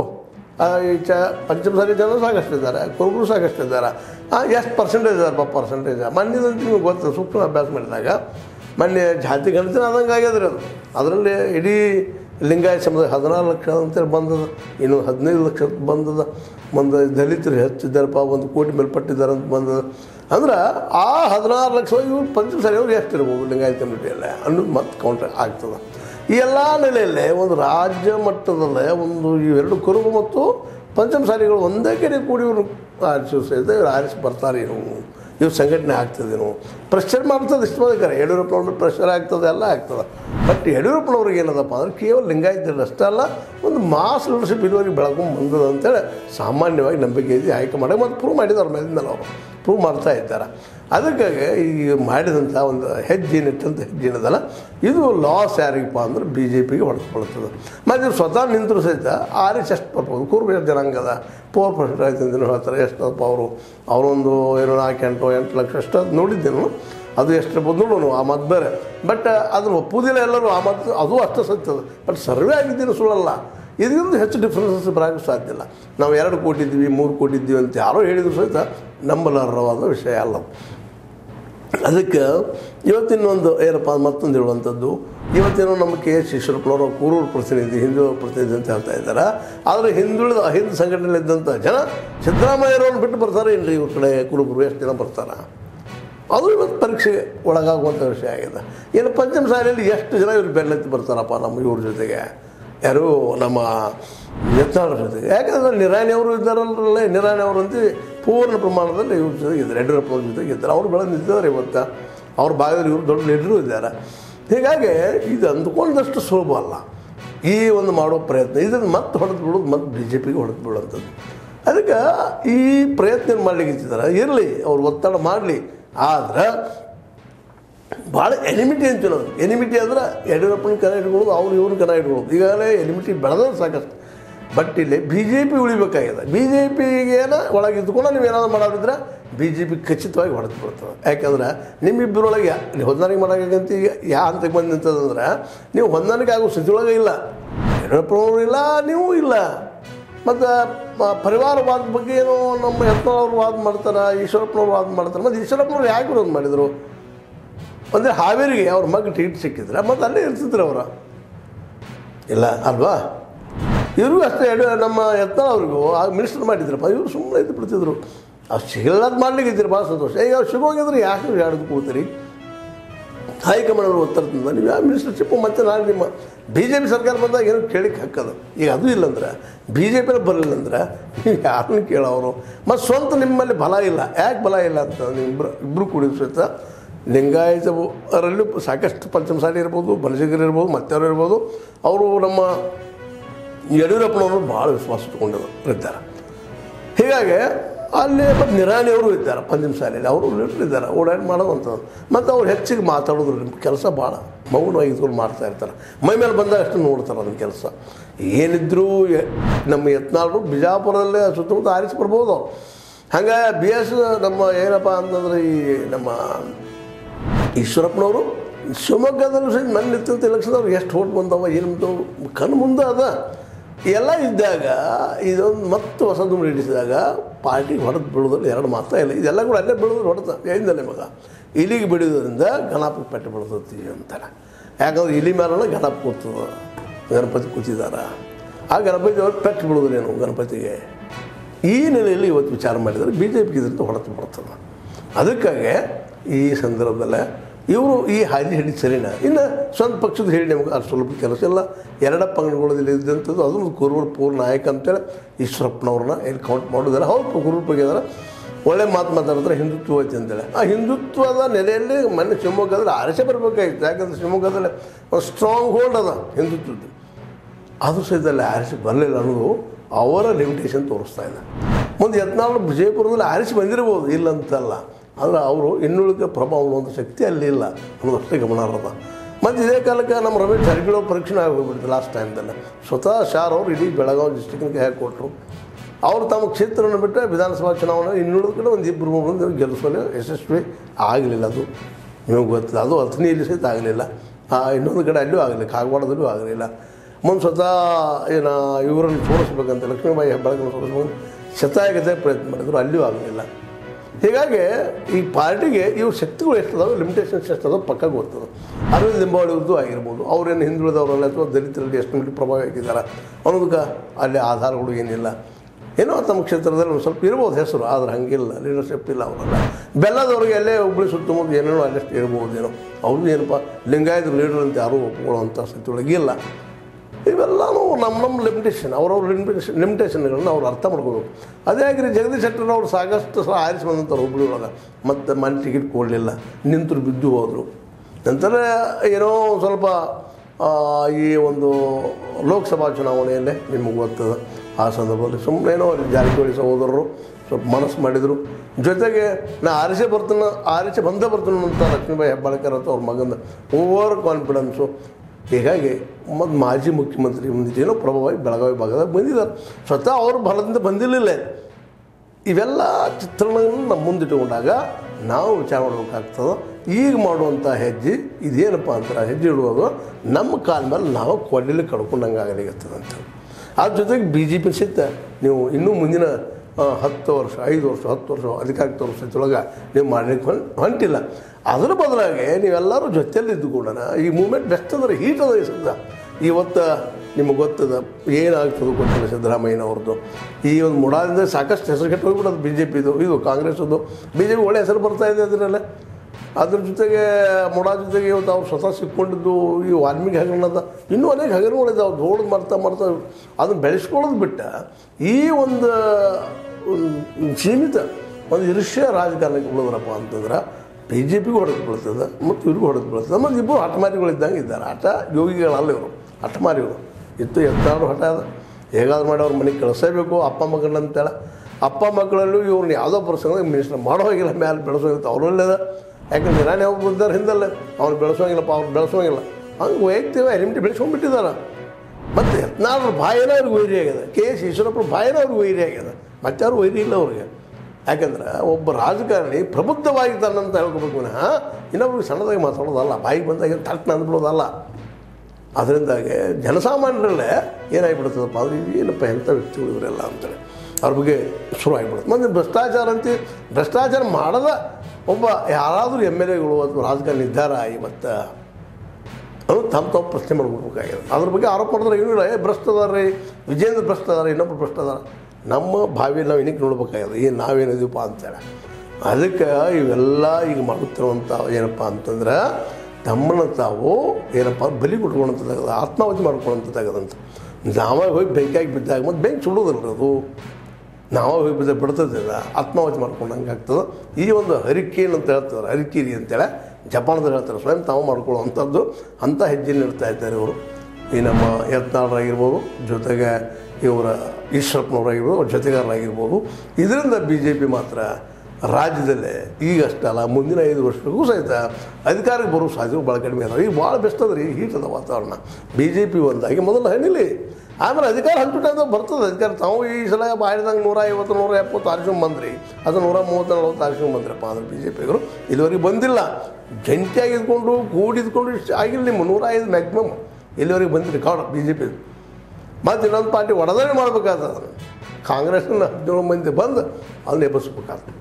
ಈ ಪಂಚಮಸಾಲಿ ಜನ ಸಾಕಷ್ಟಿದ್ದಾರೆ, ಕುರುಬರು ಸಾಕಷ್ಟಿದ್ದಾರೆ. ಎಷ್ಟು ಪರ್ಸೆಂಟೇಜ್ ಇದಾರಪ್ಪ ಪರ್ಸೆಂಟೇಜ್ ಮೊನ್ನೆದಂತ ನಿಮಗೆ ಗೊತ್ತು, ಸೂಕ್ಷ್ಮ ಅಭ್ಯಾಸ ಮಾಡಿದಾಗ ಮೊನ್ನೆ ಜಾತಿ ಗಣತಿನ ಆದಂಗೆ ಆಗ್ಯದ್ರಿ ಅದು. ಅದರಲ್ಲಿ ಇಡೀ ಲಿಂಗಾಯತ ಸಮುದಾಯ 16 ಲಕ್ಷ ಅಂತೇಳಿ ಬಂದದ, ಇನ್ನು 15 ಲಕ್ಷ ಬಂದದ. ಒಂದು ದಲಿತರು ಹೆಚ್ಚಿದ್ದಾರಪ್ಪ, 1 ಕೋಟಿ ಮೇಲ್ಪಟ್ಟಿದ್ದಾರೆ ಅಂತ ಬಂದದ. ಅಂದ್ರೆ ಆ 16 ಲಕ್ಷ ಇವ್ರು ಪಂಚಮಸಾಲಿ ಅವ್ರು ಎಷ್ಟಿರ್ಬೋದು ಲಿಂಗಾಯತ ಕಮಿಟಿಯಲ್ಲೇ ಅನ್ನೋದು ಮತ್ತೆ ಕೌಂಟರ್ ಆಗ್ತದೆ. ಈ ಎಲ್ಲ ನೆಲೆಯಲ್ಲೇ ಒಂದು ರಾಜ್ಯ ಮಟ್ಟದಲ್ಲೇ ಒಂದು ಇವೆರಡು ಕುರುಬ ಮತ್ತು ಪಂಚಮಸಾಲಿಗಳು ಒಂದೇ ಕಡೆ ಕೂಡಿ ಇವರು ಸಹಿತ ಇವರು ಆರಿಸಿ ಬರ್ತಾರೇನು, ಇವು ಸಂಘಟನೆ ಆಗ್ತದೇನು, ಪ್ರೆಷರ್ ಮಾಡ್ತದೆ. ಇಷ್ಟು ಮಂದಿ ಯಡಿಯೂರಪ್ಪನವ್ರ ಪ್ರೆಷರ್ ಆಗ್ತದೆ, ಎಲ್ಲ ಆಗ್ತದೆ. ಬಟ್ ಯಡಿಯೂರಪ್ಪನವ್ರಿಗೆ ಏನದಪ್ಪ ಅಂದ್ರೆ ಕೇವಲ ಲಿಂಗಾಯತರು ಅಷ್ಟೇ ಅಲ್ಲ, ಒಂದು ಮಾಸ್ ಲೀಡರ್ಶಿಪ್ ಇದುವರೆಗೆ ಬೆಳಕೊಂಡು ಬಂದದ ಅಂತೇಳಿ ಸಾಮಾನ್ಯವಾಗಿ ನಂಬಿಕೆ ಇದೆ. ಹೈಕಮಾಂಡ್ ಮತ್ತು ಪ್ರೂವ್ ಮಾಡಿದವ್ರ ಮೇಲಿಂದಲೂ ಅವರು ಪ್ರೂವ್ ಮಾಡ್ತಾ ಇದ್ದಾರೆ. ಅದಕ್ಕಾಗಿ ಈಗ ಮಾಡಿದಂಥ ಒಂದು ಹೆಜ್ಜೆ ಏನಿಟ್ಟಂಥ ಹೆಜ್ಜೆ ಏನದಲ್ಲ, ಇದು ಲಾಸ್ ಯಾರಿಗಪ್ಪ ಅಂದ್ರೆ ಬಿ ಜೆ ಪಿಗೆ ಹೊಡೆದುಕೊಳ್ತದೆ. ಮತ್ತು ಇವ್ರು ಸ್ವತಃ ನಿಂತರೂ ಸಹಿತ ಆರಿಸಿ ಎಷ್ಟು ಬರ್ಬೋದು, ಕುರುಬ ಜನಾಂಗದ 4% ಆಯ್ತು ಅಂತ ಹೇಳ್ತಾರೆ. ಎಷ್ಟಪ್ಪ ಅವರೊಂದು ಏನೋ 4-8 ಲಕ್ಷ ಅಷ್ಟು ನೋಡಿದ್ದೇನು, ಅದು ಎಷ್ಟು ಇರ್ಬೋದು ನೋಡೋಣ, ಆ ಮದ್ದು ಬೇರೆ. ಬಟ್ ಅದನ್ನು ಒಪ್ಪುವುದಿಲ್ಲ ಎಲ್ಲರೂ, ಆ ಮದ್ದು ಅದು ಅಷ್ಟು ಸತ್ಯದ. ಬಟ್ ಸರ್ವೆ ಆಗಿದ್ದೇನೆ ಸುಳ್ಳಲ್ಲ, ಇದರಿಂದ ಹೆಚ್ಚು ಡಿಫ್ರೆನ್ಸಸ್ ಬರೋಕ್ಕೆ ಸಾಧ್ಯ ಇಲ್ಲ. ನಾವು 2 ಕೋಟಿ ಇದ್ದೀವಿ 3 ಕೋಟಿ ಇದ್ದೀವಿ ಅಂತ ಯಾರೋ ಹೇಳಿದ್ರು ಸಹಿತ ನಂಬಲಾರ್ಹವಾದ ವಿಷಯ ಅಲ್ಲ. ಅದಕ್ಕೆ ಇವತ್ತಿನೊಂದು ಏನಪ್ಪ ಮತ್ತೊಂದು ಹೇಳುವಂಥದ್ದು, ಇವತ್ತೇನೋ ನಮ್ಮ ಕೆ ಎಸ್ ಈಶ್ವರಪ್ಪನವರು ಕೂರೂರು ಪ್ರತಿನಿಧಿ, ಹಿಂದುಳಿದ ಪ್ರತಿನಿಧಿ ಅಂತ ಹೇಳ್ತಾ ಇದ್ದಾರೆ. ಆದರೆ ಹಿಂದು ಸಂಘಟನೆಯಲ್ಲಿದ್ದಂಥ ಜನ ಸಿದ್ದರಾಮಯ್ಯರವ್ರನ್ನ ಬಿಟ್ಟು ಬರ್ತಾರೆ ಇಲ್ಲರಿ, ಇವ್ರ ಕಡೆ ಕುರುಬರು ಎಷ್ಟು ಜನ ಬರ್ತಾರೆ, ಅದು ಇವತ್ತು ಪರೀಕ್ಷೆಗೆ ಒಳಗಾಗುವಂಥ ವಿಷಯ ಆಗಿದೆ. ಏನು ಪಂಚಮಸಾಲಿಯಲ್ಲಿ ಎಷ್ಟು ಜನ ಇವ್ರು ಬೆನ್ನತ್ತಿ ಬರ್ತಾರಪ್ಪ ನಮ್ಮ ಇವ್ರ ಜೊತೆಗೆ, ಯಾರು ನಮ್ಮ ಯತ್ನಾಳ್ ಜೊತೆಗೆ. ಯಾಕಂದರೆ ನಿರಾಣಿ ಅವರು ಇದ್ದಾರಲ್ಲೇ, ನಿರಾಣಿ ಅವರು ಅಂತ ಪೂರ್ಣ ಪ್ರಮಾಣದಲ್ಲಿ ಇವ್ರ ಜೊತೆಗೆ ಇದ್ದಾರೆ, ಯಡಿಯೂರಪ್ಪನವ್ರ ಜೊತೆಗೆ ಇದ್ದಾರೆ. ಅವ್ರು ಬೆಳೆದಿದ್ದಾರೆ ಇವತ್ತು, ಅವ್ರ ಭಾಗದಲ್ಲಿ ಇವರು ದೊಡ್ಡ ಲೀಡರು ಇದ್ದಾರೆ. ಹೀಗಾಗಿ ಇದು ಅಂದ್ಕೊಂಡಷ್ಟು ಸುಲಭ ಅಲ್ಲ ಈ ಒಂದು ಮಾಡೋ ಪ್ರಯತ್ನ. ಇದನ್ನು ಮತ್ತೆ ಹೊಡೆದು ಬಿಡೋದು, ಮತ್ತೆ ಬಿ ಜೆ ಪಿಗೆ ಹೊಡೆದು ಬಿಡೋಂಥದ್ದು. ಅದಕ್ಕೆ ಈ ಪ್ರಯತ್ನ ಮಾಡಲಿಕ್ಕೆ ಇದ್ದಾರೆ, ಇರಲಿ ಅವ್ರು ಒತ್ತಡ ಮಾಡಲಿ. ಆದರೆ ಭಾಳ ಎನಿಮಿಟಿ ಅಂತೀವಿ ನಾವು. ಎನಿಮಿಟಿ ಅಂದ್ರೆ ಯಡಿಯೂರಪ್ಪನ ಕನ ಇಟ್ಕೊಳ್ಳೋದು, ಅವ್ರು ಇವ್ರ ಕನ ಇಟ್ಕೊಳ್ಳೋದು. ಈಗಾಗಲೇ ಎನಿಮಿಟಿ ಬೆಳೆದ ಸಾಕಷ್ಟು. ಬಟ್ ಇಲ್ಲಿ ಬಿ ಜೆ ಪಿ ಉಳಿಬೇಕಾಗಿದೆ. ಬಿ ಜೆ ಪಿಗೇನ ಒಳಗಿದ್ದುಕೊಂಡು ನೀವು ಏನಾದ್ರು ಮಾಡೋದಿದ್ರೆ ಬಿ ಜೆ ಪಿ ಖಚಿತವಾಗಿ ಹೊಡೆದು ಬಿಡ್ತದೆ. ಯಾಕಂದ್ರೆ ನಿಮ್ಮಿಬ್ಬರೊಳಗೆ ನೀವು ಹೊಂದಾಣಿಕೆ ಮಾಡೋಕ್ಕಂತ ಈಗ ಯಾವ ಹಂತಕ್ಕೆ ಬಂದು ನಿಂತದಂದ್ರೆ ನೀವು ಹೊಂದಾಣಿಕೆ ಆಗೋ ಸ್ಥಿತಿಯೊಳಗೆ ಇಲ್ಲ. ಯಡಿಯೂರಪ್ಪನವರು ಇಲ್ಲ, ನೀವು ಇಲ್ಲ. ಮತ್ತು ಪರಿವಾರವಾದ ಬಗ್ಗೆ ಏನೋ ನಮ್ಮ ಯತ್ನಾಳವ್ರು ವಾದ ಮಾಡ್ತಾರೆ, ಈಶ್ವರಪ್ಪನವ್ರು ವಾದ ಮಾಡ್ತಾರೆ. ಮತ್ತು ಈಶ್ವರಪ್ಪನವ್ರು ಯಾಕೆ ವಿರೋಧ ಮಾಡಿದರು ಅಂದರೆ ಹಾವೇರಿಗೆ ಅವ್ರ ಮಗ ಟಿಕೆಟ್ ಸಿಕ್ಕಿದ್ರೆ ಮತ್ತು ಅಲ್ಲೇ ಇರ್ತಿದ್ರು ಅವರ ಇಲ್ಲ ಅಲ್ವಾ. ಇವ್ರಿಗೂ ಅಷ್ಟೇ ನಮ್ಮ ಯತ್ನಾಳ್ ಅವ್ರಿಗೂ ಆಗ ಮಿನಿಸ್ಟರ್ ಮಾಡಿದ್ರಪ್ಪ, ಇವರು ಸುಮ್ಮನೆ ಇದ್ದು ಬಿಡ್ತಿದ್ರು. ಅವ್ರು ಸಿಗಲಾದ ಮಾಡ್ಲಿಕ್ಕೆ ಇದ್ದೀರಿ ಭಾಳ ಸಂತೋಷ. ಈಗ ಅವ್ರು ಸಿಗೋಗಿದ್ರೆ ಯಾಕೆ ನೀವು ಯಾರ್ದು ಕೂತೀರಿ? ಹೈಕಮಾಂಡ್ ಅವರು ಒತ್ತಡದಿಂದ ನೀವು ಯಾವ ಮಿನಿಸ್ಟರ್ಶಿಪ್ಪು ಮತ್ತು ನಾಳೆ ನಿಮ್ಮ ಬಿ ಜೆ ಪಿ ಸರ್ಕಾರ ಬಂದಾಗ ಏನೋ ಕೇಳಿಕ್ಕೆ ಹಾಕೋದು. ಈಗ ಅದು ಇಲ್ಲಂದ್ರೆ ಬಿ ಜೆ ಪಿನ ಬರಲಿಲ್ಲ ಅಂದ್ರೆ ನೀವು ಯಾರನ್ನು ಕೇಳೋರು. ಮತ್ತು ಸ್ವಂತ ನಿಮ್ಮಲ್ಲಿ ಬಲ ಇಲ್ಲ. ಯಾಕೆ ಬಲ ಇಲ್ಲ ಅಂತ ಇಬ್ಬರು ಕೂಡಿದ ಸಹಿತ ಲಿಂಗಾಯತರಲ್ಲೂ ಸಾಕಷ್ಟು ಪಂಚಮಸಾಲಿ ಇರ್ಬೋದು, ಬನಶಂಕರಿ ಇರ್ಬೋದು, ಮತ್ತವರು ಇರ್ಬೋದು. ಅವರು ನಮ್ಮ ಯಡಿಯೂರಪ್ಪನವರು ಭಾಳ ವಿಶ್ವಾಸ ಇದ್ದಾರೆ. ಹೀಗಾಗಿ ಅಲ್ಲಿ ಮತ್ತು ನಿರಾಣಿಯವರು ಇದ್ದಾರೆ ಪಂಚಮಸಾಲಿಯಲ್ಲಿ, ಅವರು ಲೀಡರ್ ಇದ್ದಾರೆ ಓಡಾಡಿ ಮಾಡೋವಂಥದ್ದು. ಮತ್ತು ಅವ್ರು ಹೆಚ್ಚಿಗೆ ಮಾತಾಡೋದ್ರು ಕೆಲಸ ಭಾಳ ಮೌನವಾಗಿ ಇದ್ಕೊಂಡು ಮಾಡ್ತಾ ಇರ್ತಾರೆ. ಮೈ ಮೇಲೆ ಬಂದಾಗ ಅಷ್ಟು ನೋಡ್ತಾರೆ ಅದನ್ನ ಕೆಲಸ. ಏನಿದ್ರೂ ನಮ್ಮ ಯತ್ನಾಳರು ಬಿಜಾಪುರದಲ್ಲೇ ಸುತ್ತಮುತ್ತ ಆರಿಸಿ ಬರ್ಬೋದು ಅವ್ರು. ಹಂಗೆ ಬಿ ಎಸ್ ನಮ್ಮ ಏನಪ್ಪ ಅಂತಂದ್ರೆ ಈ ನಮ್ಮ ಈಶ್ವರಪ್ಪನವರು ಶಿವಮೊಗ್ಗದಲ್ಲೂ ಸಹಿತ ನನ್ನ ನಿಂತಂಥ ಎಲೆಕ್ಷನ್ದವ್ರು ಎಷ್ಟು ಓಟ್ ಬಂದವ ಏನು ಕಣ್ಣು ಮುಂದೆ ಅದ ಎಲ್ಲ ಇದ್ದಾಗ ಇದೊಂದು ಮತ್ತು ಹೊಸದು ನಡೆಸಿದಾಗ ಪಾರ್ಟಿಗೆ ಹೊಡೆದು ಬೀಳೋದ್ರಲ್ಲಿ ಎರಡು ಮಾತ್ರ ಇಲ್ಲ. ಇದೆಲ್ಲ ಕೂಡ ಅಲ್ಲೇ ಬೀಳೋದು ಹೊಡೆತ ಹೇಳಿದ್ದಲ್ಲೇ ಮಗ ಇಲಿಗೆ ಬಿಡೋದ್ರಿಂದ ಗಣಪಕ್ಕೆ ಪೆಟ್ಟು ಬಿಡ್ತತಿ ಅಂತಾರೆ. ಯಾಕಂದ್ರೆ ಇಲಿ ಮೇಲೂ ಗಣಪ ಕೂತದ, ಗಣಪತಿ ಕೂತಿದ್ದಾರೆ. ಆ ಗಣಪತಿ ಅವ್ರು ಪೆಟ್ಟು ಬಿಡೋದ್ರೇನು ಗಣಪತಿಗೆ. ಈ ನೆಲೆಯಲ್ಲಿ ಇವತ್ತು ವಿಚಾರ ಮಾಡಿದರೆ ಬಿ ಜೆ ಪಿಗೆ ಇದರಿಂದ ಹೊಡೆತು ಬಿಡ್ತದೆ. ಅದಕ್ಕಾಗಿ ಈ ಸಂದರ್ಭದಲ್ಲೇ ಇವರು ಈ ಹಾದಿ ಹಿಡಿ ಸರಿನ ಇನ್ನು ಸ್ವಂತ ಪಕ್ಷದ ಹೇಳಿ ನಮಗೆ ಅದು ಸ್ವಲ್ಪ ಕೆಲಸ ಎಲ್ಲ ಎರಡಪ್ಪ ಅಂಗಡಿಗಳಲ್ಲಿ ಇದ್ದಂಥದ್ದು. ಅದನ್ನು ಕುರುಬರ ಪೂರ್ಣ ನಾಯಕ ಅಂತೇಳಿ ಈಶ್ವರಪ್ಪನವ್ರನ್ನ ಏನು ಕೌಂಟ್ ಮಾಡೋದಿಲ್ಲ. ಹೌದು ಕುರುಬರ ಬಗ್ಗೆ ಅದರ ಒಳ್ಳೆ ಮಾತು ಮಾತಾಡಿದ್ರೆ ಹಿಂದುತ್ವ ಐತಿ ಅಂತೇಳಿ ಆ ಹಿಂದುತ್ವದ ನೆಲೆಯಲ್ಲಿ ಮೊನ್ನೆ ಶಿವಮೊಗ್ಗದಲ್ಲಿ ಆರಿಸೇ ಬರಬೇಕಾಗಿತ್ತು. ಯಾಕಂದರೆ ಶಿವಮೊಗ್ಗದಲ್ಲಿ ಒಂದು ಸ್ಟ್ರಾಂಗ್ ಹೋಲ್ಡ್ ಅದ ಹಿಂದುತ್ವದ್ದು. ಅದು ಸಹಿತಲ್ಲಿ ಆರಿಸಿ ಬರಲಿಲ್ಲ ಅನ್ನೋದು ಅವರ ಲಿಮಿಟೇಷನ್ ತೋರಿಸ್ತಾ ಇದೆ. ಮುಂದೆ ಯತ್ನಾಳ್ ವಿಜಯಪುರದಲ್ಲಿ ಆರಿಸಿ ಬಂದಿರ್ಬೋದು, ಇಲ್ಲಂತಲ್ಲ. ಆದರೆ ಅವರು ಇನ್ನುಳಿದ ಪ್ರಭಾವ ಒಂದು ಶಕ್ತಿ ಅಲ್ಲಿ ಇಲ್ಲ ಅನ್ನೋದಷ್ಟೇ ಗಮನಾರ್ಹದ. ಮತ್ತು ಇದೇ ಕಾಲಕ್ಕೆ ನಮ್ಮ ರಮೇಶ್ ಜಾರಕಿಹೊಳಿ ಪರೀಕ್ಷೆ ಆಗೋಗ್ಬಿಡ್ತು ಲಾಸ್ಟ್ ಟೈಮ್ದಲ್ಲಿ. ಸ್ವತಃ ಶಾರ್ ಅವರು ಇಡೀ ಬೆಳಗಾವಿ ಡಿಸ್ಟಿಕ್ನಿಗೆ ಹೇಗೆ ಕೊಟ್ಟರು. ಅವರು ತಮ್ಮ ಕ್ಷೇತ್ರವನ್ನು ಬಿಟ್ಟು ವಿಧಾನಸಭಾ ಚುನಾವಣೆ ಇನ್ನುಳಿದ ಕಡೆ ಒಂದು ಇಬ್ಬರು ಮೂರು ಗೆಲ್ಲಿಸಲು ಯಶಸ್ವಿ ಆಗಲಿಲ್ಲ. ಅದು ನಿಮಗೆ ಗೊತ್ತಿಲ್ಲ. ಅದು ಅಥಣಿಯಲ್ಲಿ ಸಹಿತ ಆಗಲಿಲ್ಲ. ಇನ್ನೊಂದು ಕಡೆ ಅಲ್ಲೂ ಆಗಲಿಲ್ಲ, ಕಾಗವಾಡದಲ್ಲೂ ಆಗಲಿಲ್ಲ. ಮುಂದೆ ಸ್ವತಃ ಏನು ಇವರನ್ನು ಸೋಲಿಸ್ಬೇಕಂತ ಲಕ್ಷ್ಮೀಬಾಯಿ ಹೆಬ್ಬಾಳ್ಕರನ್ನು ಸೋಲಿಸ್ಬೇಕು ಶತಾಯಗತೆ ಪ್ರಯತ್ನ ಮಾಡಿದ್ರು, ಅಲ್ಲಿಯೂ ಆಗಲಿಲ್ಲ. ಹೀಗಾಗಿ ಈ ಪಾರ್ಟಿಗೆ ಇವು ಶಕ್ತಿಗಳು ಎಷ್ಟದಾವೆ, ಲಿಮಿಟೇಷನ್ಸ್ ಎಷ್ಟದಾವೆ ಪಕ್ಕ ಗೊತ್ತದ. ಅರವಿಂದ್ ಲಿಂಬಾವಳಿಯವ್ರದ್ದು ಆಗಿರ್ಬೋದು, ಅವ್ರೇನು ಹಿಂದುಳಿದವರಲ್ಲ ಅಥವಾ ದಲಿತರಲ್ಲಿ ಎಷ್ಟು ಮಟ್ಟಿಗೆ ಪ್ರಭಾವ ಹಾಕಿದ್ದಾರೆ ಅನ್ನೋದಕ್ಕೆ ಅಲ್ಲಿ ಆಧಾರಗಳು ಏನಿಲ್ಲ. ಏನೋ ತಮ್ಮ ಕ್ಷೇತ್ರದಲ್ಲಿ ಒಂದು ಸ್ವಲ್ಪ ಇರ್ಬೋದು ಹೆಸರು, ಆದರೆ ಹಂಗಿಲ್ಲ, ಲೀಡರ್ಶಿಪ್ ಇಲ್ಲ ಅವರೆಲ್ಲ. ಬೆಲ್ಲದವ್ರಿಗೆ ಎಲ್ಲೇ ಹುಬ್ಬಳ್ಳಿ ಸುತ್ತಮುತ್ತ ಏನೇನೋ ಅಲ್ಲಷ್ಟು ಇರ್ಬೋದೇನೋ. ಅವ್ರದ್ದು ಏನಪ್ಪ ಲಿಂಗಾಯತ ಲೀಡರ್ ಅಂತ ಯಾರೂ ಒಪ್ಕೊಳ್ಳೋವಂಥ ಸ್ಥಿತಿಯೊಳಗೆ ಇಲ್ಲ. ಇವೆಲ್ಲನೂ ನಮ್ಮ ಲಿಮಿಟೇಷನ್, ಅವ್ರವ್ರ ಲಿಮಿಟೇಷನ್ಗಳನ್ನ ಅವ್ರು ಅರ್ಥ ಮಾಡ್ಕೋಬೇಕು. ಅದೇ ಆಗಿರಿ ಜಗದೀಶ್ ಶೆಟ್ಟರ್ ಅವ್ರು ಸಾಕಷ್ಟು ಸಲ ಆರಿಸಿ ಬಂದಂಥವ್ರು ಹುಬ್ಬಳ್ಳಿ ಒಳಗೆ. ಮತ್ತು ಮನೆ ಟಿಕೆಟ್ ಕೊಡಲಿಲ್ಲ, ನಿಂತರು ಬಿದ್ದು ಹೋದರು. ನಂತರ ಏನೋ ಸ್ವಲ್ಪ ಈ ಒಂದು ಲೋಕಸಭಾ ಚುನಾವಣೆಯಲ್ಲೇ ನಿಮಗೆ ಗೊತ್ತದ ಆ ಸಂದರ್ಭದಲ್ಲಿ ಸುಮ್ಮನೇನೋ ಜಾರಕಿಹೊಳಿ ಸಹೋದರರು ಸ್ವಲ್ಪ ಮನಸ್ಸು ಮಾಡಿದರು. ಜೊತೆಗೆ ನಾ ಆರಿಸೇ ಬಂದೇ ಬರ್ತೀನಿ ಅಂತ ಲಕ್ಷ್ಮೀಬಾಯಿ ಹೆಬ್ಬಾಳ್ಕರ್ ಅಂತ ಅವ್ರ ಮಗನ ಓವರ್ ಕಾನ್ಫಿಡೆನ್ಸು. ಹೀಗಾಗಿ ಮತ್ತು ಮಾಜಿ ಮುಖ್ಯಮಂತ್ರಿ ಮುಂದಿದ್ದೇನೋ ಪ್ರಭಾವವಾಗಿ ಬೆಳಗಾವಿ ಭಾಗದಾಗ ಬಂದಿದ್ದಾರೆ. ಸ್ವತಃ ಅವರು ಬಲದಿಂದ ಬಂದಿರಲಿಲ್ಲ. ಇವೆಲ್ಲ ಚಿತ್ರಣಗಳನ್ನು ನಮ್ಮ ಮುಂದಿಟ್ಟುಕೊಂಡಾಗ ನಾವು ವಿಚಾರ ಮಾಡಬೇಕಾಗ್ತದೆ. ಈಗ ಮಾಡುವಂಥ ಹೆಜ್ಜೆ ಇದೇನಪ್ಪ ಅಂತಾರೆ, ಹೆಜ್ಜೆ ಇಡುವುದು ನಮ್ಮ ಕಾಲ ಮೇಲೆ ನಾವು ಕೊಡಲಿ ಕಡ್ಕೊಂಡಂಗೆ ಆಗಲಿರ್ತದೆ ಅಂತ. ಅದ್ರ ಜೊತೆಗೆ ಬಿ ಜೆ ಪಿ ಸಹಿತ ನೀವು ಇನ್ನೂ ಮುಂದಿನ 10 ವರ್ಷ 5 ವರ್ಷ 10 ವರ್ಷ ಅಧಿಕಾರಕ್ಕೆ ತೋರಿಸೊಳಗೆ ನೀವು ಮಾಡಲಿಕ್ಕೆ ಹೊಂಟಿಲ್ಲ. ಅದರ ಬದಲಾಗಿ ನೀವೆಲ್ಲರೂ ಜೊತೆಯಲ್ಲಿ ಇದ್ದುಕೊಂಡನ ಈ ಮೂಮೆಂಟ್ ಬೆಸ್ಟ್ ಅಂದರೆ ಹೀಟ್ ಅದ. ಸದ್ಯ ಇವತ್ತು ನಿಮಗೆ ಗೊತ್ತದ ಏನಾಗ್ತದೆ ಗೊತ್ತಿಲ್ಲ. ಸಿದ್ದರಾಮಯ್ಯನವ್ರದ್ದು ಈ ಒಂದು ಮುಡಾದಿಂದ ಸಾಕಷ್ಟು ಹೆಸರು ಕೆಟ್ಟು ಹೋಗ್ಬಿಡೋದು ಬಿ ಜೆ ಪಿದು, ಇದು ಕಾಂಗ್ರೆಸ್ದು. ಬಿ ಜೆ ಪಿ ಒಳ್ಳೆ ಹೆಸರು ಬರ್ತಾಯಿದೆ ಅದರಲ್ಲೇ. ಅದ್ರ ಜೊತೆಗೆ ಮುಡಾ ಜೊತೆಗೆ ಇವತ್ತು ಅವ್ರು ಸ್ವತಃ ಸಿಕ್ಕೊಂಡಿದ್ದು ಈ ವಾಲ್ಮೀಕಿ ಹಗರಣದ ಇನ್ನೂ ಅನೇಕ ಹಗರಣಗಳಿದ್ದಾವೆ. ದೊಡ್ಡದು ಮಾಡ್ತಾ ಅದನ್ನು ಬೆಳೆಸ್ಕೊಳ್ಳೋದು ಬಿಟ್ಟು ಈ ಒಂದು ಸೀಮಿತ ಒಂದು ಇರುಷ್ಯ ರಾಜಕಾರಣಕ್ಕೆ ಉಳಿದ್ರಪ್ಪ ಅಂತಂದ್ರೆ ಬಿ ಜೆ ಪಿಗೂ ಹೊಡೆದು ಬೀಳ್ತದೆ ಮತ್ತು ಇವ್ರಿಗೂ ಹೊಡೆದು ಬೀಳ್ತದೆ. ಮತ್ತು ಇಬ್ಬರು ಹಠಮಾರಿಗಳಿದ್ದಂಗೆ ಇದ್ದಾರೆ. ಹಠ ಯೋಗಿಗಳಲ್ಲ ಇವರು, ಹಠಮಾರಿಗಳು. ಇತ್ತು ಎತ್ತಾದ್ರು ಹಠ ಅದ. ಹೇಗಾದ್ರು ಮಾಡಿ ಅವ್ರ ಮನೆಗೆ ಕಳಿಸಬೇಕು ಅಪ್ಪ ಮಕ್ಕಳಂತೇಳಿ. ಅಪ್ಪ ಮಕ್ಕಳಲ್ಲೂ ಇವ್ರನ್ನ ಯಾವುದೋ ಪ್ರಸಂಗ ಮಿನಿಸ್ಟರ್ ಮಾಡೋ ಹೋಗಿಲ್ಲ, ಮೇಲೆ ಬೆಳೆಸೋಗಿತ್ತು ಅವರಲ್ಲೇ. ಯಾಕಂದ್ರೆ ನಾನು ಯಾವ ಬಂದಾರ ಹಿಂದಲ್ಲ ಅವ್ನು ಬೆಳೆಸೋಂಗಿಲ್ಲಪ್ಪ ಅವ್ರು ಬೆಳೆಸೋಂಗಿಲ್ಲ ಹಂಗೆ ವೈಯಕ್ತಿಕ ಎಲಿಮಿಟಿ ಬೆಳೆಸ್ಕೊಂಡ್ಬಿಟ್ಟಿದ್ದಾರೆ. ಮತ್ತು ಯತ್ನಾಳರ ಬಾಯಿನ ಅವ್ರಿಗೆ ವೈರಿ ಆಗ್ಯದ, ಕೆ ಎಸ್ ಈಶ್ವರಪ್ಪರ ಬಾಯಿನ ಅವ್ರಿಗೆ ವೈರಿ ಆಗ್ಯದ, ಮತ್ತಾರು ವೈರಿ ಇಲ್ಲ ಅವ್ರಿಗೆ. ಯಾಕಂದ್ರೆ ಒಬ್ಬ ರಾಜಕಾರಣಿ ಪ್ರಬುದ್ಧವಾಗಿದ್ದಾನಂತ ಹೇಳ್ಕೊಬೇಕು ವಿನಃ ಇನ್ನೊಬ್ರಿಗೆ ಸಣ್ಣದಾಗಿ ಮಾತಾಡೋದಲ್ಲ, ಬಾಯಿಗೆ ಬಂದಾಗ ತಟ್ಟನ ಅಂದ್ಬಿಡೋದಲ್ಲ. ಅದರಿಂದಾಗಿ ಜನಸಾಮಾನ್ಯರಲ್ಲೇ ಏನಾಗಿಬಿಡ್ತದಪ್ಪ ಅಂದ್ರೆ ಏನಪ್ಪ ಎಂಥ ವ್ಯಕ್ತಿಗಳು ಇವರೆಲ್ಲ ಅಂತೇಳಿ ಅವ್ರ ಬಗ್ಗೆ ಶುರು ಆಗಿಬಿಡುತ್ತೆ. ಮತ್ತು ಭ್ರಷ್ಟಾಚಾರ ಅಂತ ಭ್ರಷ್ಟಾಚಾರ ಮಾಡದ ಒಬ್ಬ ಯಾರಾದರೂ MLAಗಳು ಅಥವಾ ರಾಜಕಾರಣಿ ಇದ್ದಾರಾ ಇವತ್ತು ಅದು ತಮ್ಮ ಪ್ರಶ್ನೆ ಮಾಡ್ಕೊಡ್ಬೇಕಾಗಿದೆ. ಅದ್ರ ಬಗ್ಗೆ ಆರೋಪ ಮಾಡಿದ್ರೆ ಏನೂ ಇಲ್ಲ, ಭ್ರಷ್ಟದಾರ ರೀ ವಿಜೇಂದ್ರ ಭ್ರಷ್ಟದಾರ, ಇನ್ನೊಬ್ರು ಭ್ರಷ್ಟದಾರ. ನಮ್ಮ ಭಾವಿಯಲ್ಲಿ ನಾವು ಏನಕ್ಕೆ ನೋಡ್ಬೇಕಾಗಿದೆ, ಏನು ನಾವೇನಿದೀವಪ್ಪ ಅಂತೇಳಿ. ಅದಕ್ಕೆ ಇವೆಲ್ಲ ಈಗ ಮಾಡುತ್ತಿರುವಂಥ ಏನಪ್ಪ ಅಂತಂದ್ರೆ ತಮ್ಮನ್ನು ತಾವು ಏನಪ್ಪ ಬಲಿ ಕೊಟ್ಕೊಳ್ಳೋಂಥದ್ದಾಗದ, ಆತ್ಮಾಹುತಿ ಮಾಡ್ಕೊಳ್ಳೋಂಥದ್ದಾಗದಂತ. ನಾವಾಗ ಹೋಗಿ ಬೆಂಕಿಯಾಗಿ ಬಿದ್ದಾಗ ಮತ್ತು ಬೆಂಕಿ ಸುಡೋದಿಲ್ಲ ಅದು, ನಾವಾಗ ಹೋಗಿ ಬಿಡ್ತದಿಲ್ಲ, ಆತ್ಮಾಹುತಿ ಮಾಡ್ಕೊಂಡಂಗೆ ಆಗ್ತದೆ. ಈ ಒಂದು ಹರಿಕೇನ್ ಅಂತ ಹೇಳ್ತಾರೆ, ಹರಿಕೇರಿ ಅಂತೇಳಿ ಜಪಾನದಲ್ಲಿ ಹೇಳ್ತಾರೆ, ಸ್ವಯಂ ತಾವು ಮಾಡ್ಕೊಳ್ಳೋವಂಥದ್ದು. ಅಂಥ ಹೆಜ್ಜೆಯಲ್ಲಿ ಇಡ್ತಾ ಇದ್ದಾರೆ ಇವರು. ಈ ನಮ್ಮ ಯತ್ನಾಳರಾಗಿರ್ಬೋದು, ಜೊತೆಗೆ ಇವರ ಈಶ್ವರಪ್ಪನವರಾಗಿರ್ಬೋದು, ಅವ್ರ ಜೊತೆಗಾರರಾಗಿರ್ಬೋದು. ಇದರಿಂದ BJP ಮಾತ್ರ ರಾಜ್ಯದಲ್ಲೇ ಈಗಷ್ಟಲ್ಲ ಮುಂದಿನ 5 ವರ್ಷಕ್ಕೂ ಸಹಿತ ಅಧಿಕಾರಕ್ಕೆ ಬರೋ ಸಾಧ್ಯತೆ ಭಾಳ ಕಡಿಮೆ ಅದಾವೆ. ಈಗ ಭಾಳ ಬೆಸ್ಟ್ ಅದ ರೀ, ಹೀಟದ ವಾತಾವರಣ. BJP ಒಂದಾಗಿ ಮೊದಲು ಹಣಿಲಿ, ಆಮೇಲೆ ಅಧಿಕಾರ ಹಂಚುಟ ಬರ್ತದೆ. ಅಧಿಕಾರ ತಾವು ಈ ಸಲ ಬಾಯಿದಂಗೆ 150 170 ಆರಿಸ್ಕೊಂಡು ಬಂದ್ರಿ, ಅದು 130 40 ಆರಿಸ್ಕೊಂಡು ಬಂದ್ರಪ್ಪ ಅಂದ್ರೆ BJPಗರು ಇಲ್ಲಿವರೆಗೆ ಬಂದಿಲ್ಲ. ಜಂಟಿಯಾಗಿ ಇದ್ಕೊಂಡು ಕೂಡಿದ್ಕೊಂಡು ಇಷ್ಟು ಆಗಿಲ್ಲ, ನಿಮ್ಮ 105 ಮ್ಯಾಕ್ಸಿಮಮ್ ಇಲ್ಲಿವರೆಗೆ ಬಂದಿರಿ ರೆಕಾರ್ಡ್ BJP. ಮತ್ತು ಇನ್ನೊಂದು ಪಾರ್ಟಿ ಒಡೆದಾರೆ ಮಾಡ್ಬೇಕಾಗ್ತದೆ ಅದನ್ನು. ಕಾಂಗ್ರೆಸ್ನ 17 ಮಂದಿ ಬಂದು ಅದನ್ನ ಎಬ್ಬಿಸ್ಬೇಕಾಗ್ತದೆ.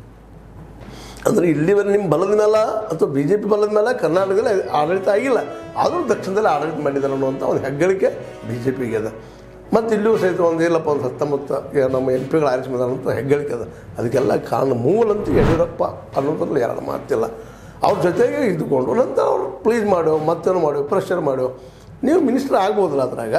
ಅಂದರೆ ಇಲ್ಲಿವರೆಗೆ ನಿಮ್ಮ ಬಲದ ಮೇಲೆ ಅಥವಾ BJP ಬಲದ ಮೇಲೆ ಕರ್ನಾಟಕದಲ್ಲಿ ಆಡಳಿತ ಆಗಿಲ್ಲ, ಆದರೂ ದಕ್ಷಿಣದಲ್ಲಿ ಆಡಳಿತ ಮಾಡಿದ್ದಾರೆ ಅನ್ನುವಂಥ ಒಂದು ಹೆಗ್ಗಳಿಕೆ BJPಗೆ ಅದ. ಮತ್ತು ಇಲ್ಲಿಯೂ ಸಹಿತ ಒಂದು ಇಲ್ಲಪ್ಪ ಒಂದು 19 ನಮ್ಮ MP ಆರಿಸಿ ಬಂದಂಥ ಹೆಗ್ಗಳಿಕೆ ಅದ. ಅದಕ್ಕೆಲ್ಲ ಕಾರಣ ಮೂಲಂತೂ ಯಡಿಯೂರಪ್ಪ ಅನ್ನೋದ್ರಲ್ಲಿ ಎರಡು ಮಾತಿಲ್ಲ. ಅವ್ರ ಜೊತೆಗೆ ಇದ್ದುಕೊಂಡು ನಂತರ ಅವ್ರು ಪ್ಲೀಸ್ ಮಾಡೋ, ಮತ್ತೇನು ಮಾಡೋ, ಪ್ರೆಷರ್ ಮಾಡೋ, ನೀವು ಮಿನಿಸ್ಟರ್ ಆಗ್ಬೋದಲ್ಲ ಅದ್ರಾಗ.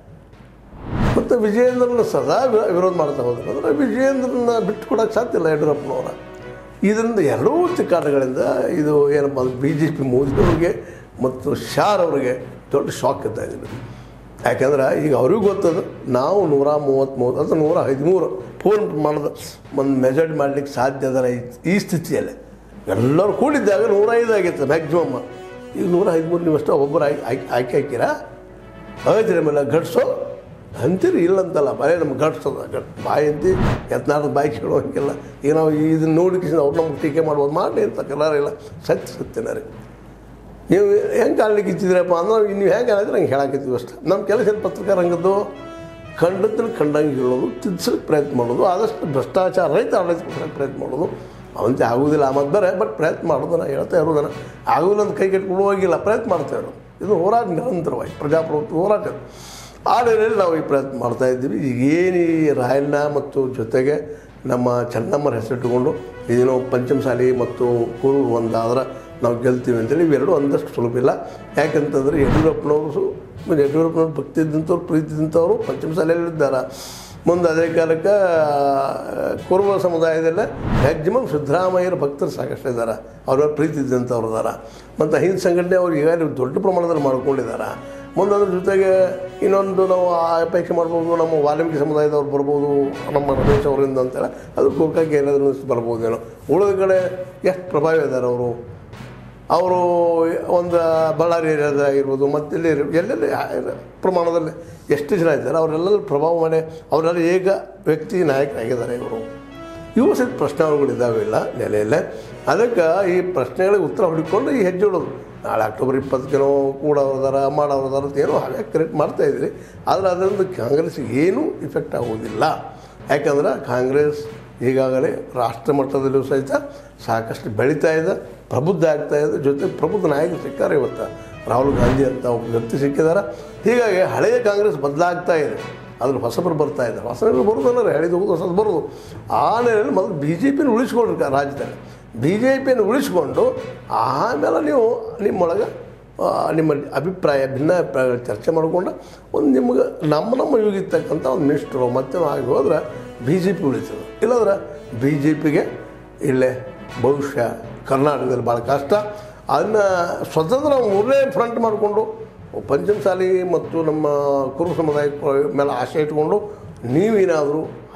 ಮತ್ತು ವಿಜಯೇಂದ್ರನ ಸದಾ ವಿರೋಧ ಮಾಡ್ತಾ ಹೋದ್ರೆ ಅಂದರೆ ವಿಜಯೇಂದ್ರನ ಬಿಟ್ಟು ಕೊಡೋಕ್ಕೆ ಸಾಧ್ಯ ಇಲ್ಲ ಯಡಿಯೂರಪ್ಪನವರ. ಇದರಿಂದ ಎರಡೂ ತಿಕ್ಕಾಟಗಳಿಂದ ಇದು ಏನಪ್ಪ ಅದು BJP ಮೋದಿಯವ್ರಿಗೆ ಮತ್ತು ಶಾರ್ ಅವರಿಗೆ ದೊಡ್ಡ ಶಾಕ್ ಇದ್ದಾಗಿದೆ. ಯಾಕೆಂದ್ರೆ ಈಗ ಅವ್ರಿಗೂ ಗೊತ್ತದು ನಾವು 133 ಅಥವಾ 113 ಫೋನ್ ಮಾಡೋದು ಒಂದು ಮೆಜಾರಿಟಿ ಮಾಡಲಿಕ್ಕೆ ಸಾಧ್ಯ ಅದರ ಈ ಸ್ಥಿತಿಯಲ್ಲಿ. ಎಲ್ಲರೂ ಕೂಡಿದ್ದಾಗ 105 ಆಗಿತ್ತು ಮ್ಯಾಕ್ಸಿಮಮ್. ಈಗ 113 ನೀವಷ್ಟು ಒಬ್ಬರು ಆಯ್ಕೆ ಹಾಕಿರಾ ಆಯ್ತು ಮೇಲೆ ಘಟಿಸೋ ಅಂತೀರಿ, ಇಲ್ಲಂತಲ್ಲ ಬಾಯಿ ನಮ್ಗೆ ಘಟಿಸೋದು ಬಾಯಿ ಅಂತಿ ಯತ್ನಾಳದ ಬಾಯಿ ಕೇಳೋಂಗಿಲ್ಲ. ಈಗ ನಾವು ಇದನ್ನು ನೋಡಿಕೆ ಅವ್ರು ನಮ್ಗೆ ಟೀಕೆ ಮಾಡ್ಬೋದು, ಮಾಡಿ ಅಂತ ಕಲಾರಿಲ್ಲ, ಸತ್ಯನ ರೀ. ನೀವು ಹೆಂಗೆ ಕಾಣ್ಲಿಕ್ಕೆ ಇಚ್ಚಿದ್ರಪ್ಪ ಅಂದ್ರೆ ನೀವು ಹೆಂಗೆ ಹೇಳಿದ್ರೆ ಹಂಗೆ ಹೇಳಾಕತ್ತೀವಿ ಅಷ್ಟೇ. ನಮ್ಮ ಕೆಲಸ ಪತ್ರಿಕಾ ರಂಗದ್ದು ಕಂಡದಲ್ಲಿ ಕಂಡಂಗೆ ಹೇಳೋದು, ತಿದ್ಸಲಿಕ್ಕೆ ಪ್ರಯತ್ನ ಮಾಡೋದು, ಆದಷ್ಟು ಭ್ರಷ್ಟಾಚಾರ ರೈತ ಆಡಳಿತ ಕೊಡೋಕ್ಕೆ ಪ್ರಯತ್ನ ಮಾಡೋದು. ಅವಂತೆ ಆಗೋದಿಲ್ಲ ಆಮದು ಬೇರೆ, ಬಟ್ ಪ್ರಯತ್ನ ಮಾಡೋದನ್ನ ಹೇಳ್ತಾ ಇರೋದನ್ನು ಆಗೋದಿಲ್ಲ ಅಂತ ಕೈ ಕಟ್ಕೊಂಡು ಹೋಗಿಲ್ಲ, ಪ್ರಯತ್ನ ಮಾಡ್ತಾ ಇರೋದು. ಇದು ಹೋರಾಟ ನಿರಂತರವಾಗಿ ಪ್ರಜಾಪ್ರಭುತ್ವ ಹೋರಾಟ. ಆ ನೆಲೆಯಲ್ಲಿ ನಾವು ಈ ಪ್ರಯತ್ನ ಮಾಡ್ತಾಯಿದ್ದೀವಿ. ಈಗೇನು ಈ ರಾಯಣ್ಣ ಮತ್ತು ಜೊತೆಗೆ ನಮ್ಮ ಚೆನ್ನಮ್ಮರ ಹೆಸರಿಟ್ಟುಕೊಂಡು ಇದೇನೋ ಪಂಚಮಸಾಲಿ ಮತ್ತು ಕೂರೂರು ಒಂದಾದ್ರೆ ನಾವು ಗೆಲ್ತೀವಿ ಅಂತೇಳಿ ಇವೆರಡು ಒಂದಷ್ಟು ಸುಲಭ ಇಲ್ಲ. ಯಾಕಂತಂದರೆ ಯಡಿಯೂರಪ್ಪನವ್ರು ಭಕ್ತಿ ಇದ್ದಂಥವ್ರು, ಪ್ರೀತಿ ಇದ್ದಂಥವ್ರು ಪಂಚಮಸಾಲಿಯಲ್ಲಿದ್ದಾರೆ. ಮುಂದೆ ಅದೇ ಕಾಲಕ್ಕೆ ಕುರುಬ ಸಮುದಾಯದಲ್ಲೇ ಮ್ಯಾಕ್ಸಿಮಮ್ ಸಿದ್ದರಾಮಯ್ಯರ ಭಕ್ತರು ಸಾಕಷ್ಟು ಇದ್ದಾರೆ, ಅವ್ರ ಪ್ರೀತಿ ಇದ್ದಂಥವ್ರು ಇದ್ದಾರೆ. ಮತ್ತು ಹಿಂದೆ ಸಂಘಟನೆ ಅವ್ರು ಈಗಾಗಲೇ ದೊಡ್ಡ ಪ್ರಮಾಣದಲ್ಲಿ ಮಾಡ್ಕೊಂಡಿದ್ದಾರೆ. ಮುಂದೆ ಅದ್ರ ಜೊತೆಗೆ ಇನ್ನೊಂದು ನಾವು ಅಪೇಕ್ಷೆ ಮಾಡ್ಬೋದು, ನಮ್ಮ ವಾಲ್ಮೀಕಿ ಸಮುದಾಯದವ್ರು ಬರ್ಬೋದು, ನಮ್ಮ ರಮೇಶ್ ಅವರಿಂದ ಅಂತೇಳಿ ಅದು ಗೋಕಾಕ್ ಏನಾದರೂ ಬರ್ಬೋದೇನೋ. ಉಳಿದ ಕಡೆ ಎಷ್ಟು ಪ್ರಭಾವಿ ಇದ್ದಾರೆ ಅವರು ಒಂದು ಬಳ್ಳಾರಿ ಏರಿಯಾದಾಗಿರ್ಬೋದು ಮತ್ತು ಇಲ್ಲಿ ಎಲ್ಲೆಲ್ಲಿ ಪ್ರಮಾಣದಲ್ಲಿ ಎಷ್ಟು ಜನ ಇದ್ದಾರೆ ಅವರೆಲ್ಲ ಪ್ರಭಾವ ಮಾಡಿ ಅವರೆಲ್ಲ ಏಕ ವ್ಯಕ್ತಿ ನಾಯಕರಾಗಿದ್ದಾರೆ ಇವು ಸಹಿತ ಪ್ರಶ್ನಾವಳಿಗಳಿದ್ದಾವೆ ಇಲ್ಲ ನೆಲೆಯಲ್ಲೇ. ಅದಕ್ಕೆ ಈ ಪ್ರಶ್ನೆಗಳಿಗೆ ಉತ್ತರ ಹುಡುಕೊಂಡು ಈ ಹೆಜ್ಜೆ ಇಡೋದು. ನಾಳೆ ಅಕ್ಟೋಬರ್ 20ಕ್ಕೇನೋ ಕೂಡ ಮಾಡೋದಾರ ಅಂತ ಏನೋ ಹಾಗೆ ಕ್ರಿಯೇಟ್ ಮಾಡ್ತಾಯಿದ್ರಿ. ಆದರೆ ಅದರಿಂದ ಕಾಂಗ್ರೆಸ್ಗೆ ಏನೂ ಇಫೆಕ್ಟ್ ಆಗೋದಿಲ್ಲ. ಯಾಕಂದ್ರೆ ಕಾಂಗ್ರೆಸ್ ಈಗಾಗಲೇ ರಾಷ್ಟ್ರ ಮಟ್ಟದಲ್ಲೂ ಸಹಿತ ಸಾಕಷ್ಟು ಬೆಳೀತಾ ಇದೆ, ಪ್ರಬುದ್ಧ ಆಗ್ತಾಯಿದೆ. ಜೊತೆಗೆ ಪ್ರಬುದ್ಧ ನಾಯಕರು ಸಿಕ್ಕಾರೆ ಇವತ್ತು ರಾಹುಲ್ ಗಾಂಧಿ ಅಂತ ಒಬ್ಬ ವ್ಯಕ್ತಿ ಸಿಕ್ಕಿದ್ದಾರೆ. ಹೀಗಾಗಿ ಹಳೆಯ ಕಾಂಗ್ರೆಸ್ ಬದಲಾಗ್ತಾ ಇದೆ, ಅದ್ರ ಹೊಸಬರು ಬರ್ತಾ ಇದ್ದಾರೆ. ಹೊಸಬರು ಬರೋದಲ್ಲ, ಹಳೆದು ಹೋಗೋದು ಹೊಸದು ಬರೋದು. ಆ ನೆಲೆಯಲ್ಲಿ ಮೊದಲು BJPನ ಉಳಿಸ್ಕೊಳ್ರಿ ರಾಜ್ಯದಲ್ಲಿ. BJPಯನ್ನು ಉಳಿಸ್ಕೊಂಡು ಆಮೇಲೆ ನೀವು ನಿಮ್ಮೊಳಗೆ ನಿಮ್ಮ ಅಭಿಪ್ರಾಯ ಭಿನ್ನ ಅಭಿಪ್ರಾಯಗಳು ಚರ್ಚೆ ಮಾಡಿಕೊಂಡು ಒಂದು ನಿಮ್ಗೆ ನಮ್ಮ ಯೋಗಿರ್ತಕ್ಕಂಥ ಒಂದು ಮಿನಿಸ್ಟ್ರು ಮತ್ತೆ ಆಗಿ ಹೋದ್ರೆ BJP ಉಳಿತದೆ. ಇಲ್ಲಾಂದ್ರೆ BJPಗೆ ಇಲ್ಲೇ ಬಹುಶಃ ಕರ್ನಾಟಕದಲ್ಲಿ ಭಾಳ ಕಷ್ಟ. ಅದನ್ನು ಸ್ವತಂತ್ರ ಮೂರನೇ ಫ್ರಂಟ್ ಮಾಡಿಕೊಂಡು ಪಂಚಮಸಾಲಿ ಮತ್ತು ನಮ್ಮ ಕುರುಬ ಸಮುದಾಯ ಮೇಲೆ ಆಶೆ ಇಟ್ಕೊಂಡು ನೀವೇನಾದರೂ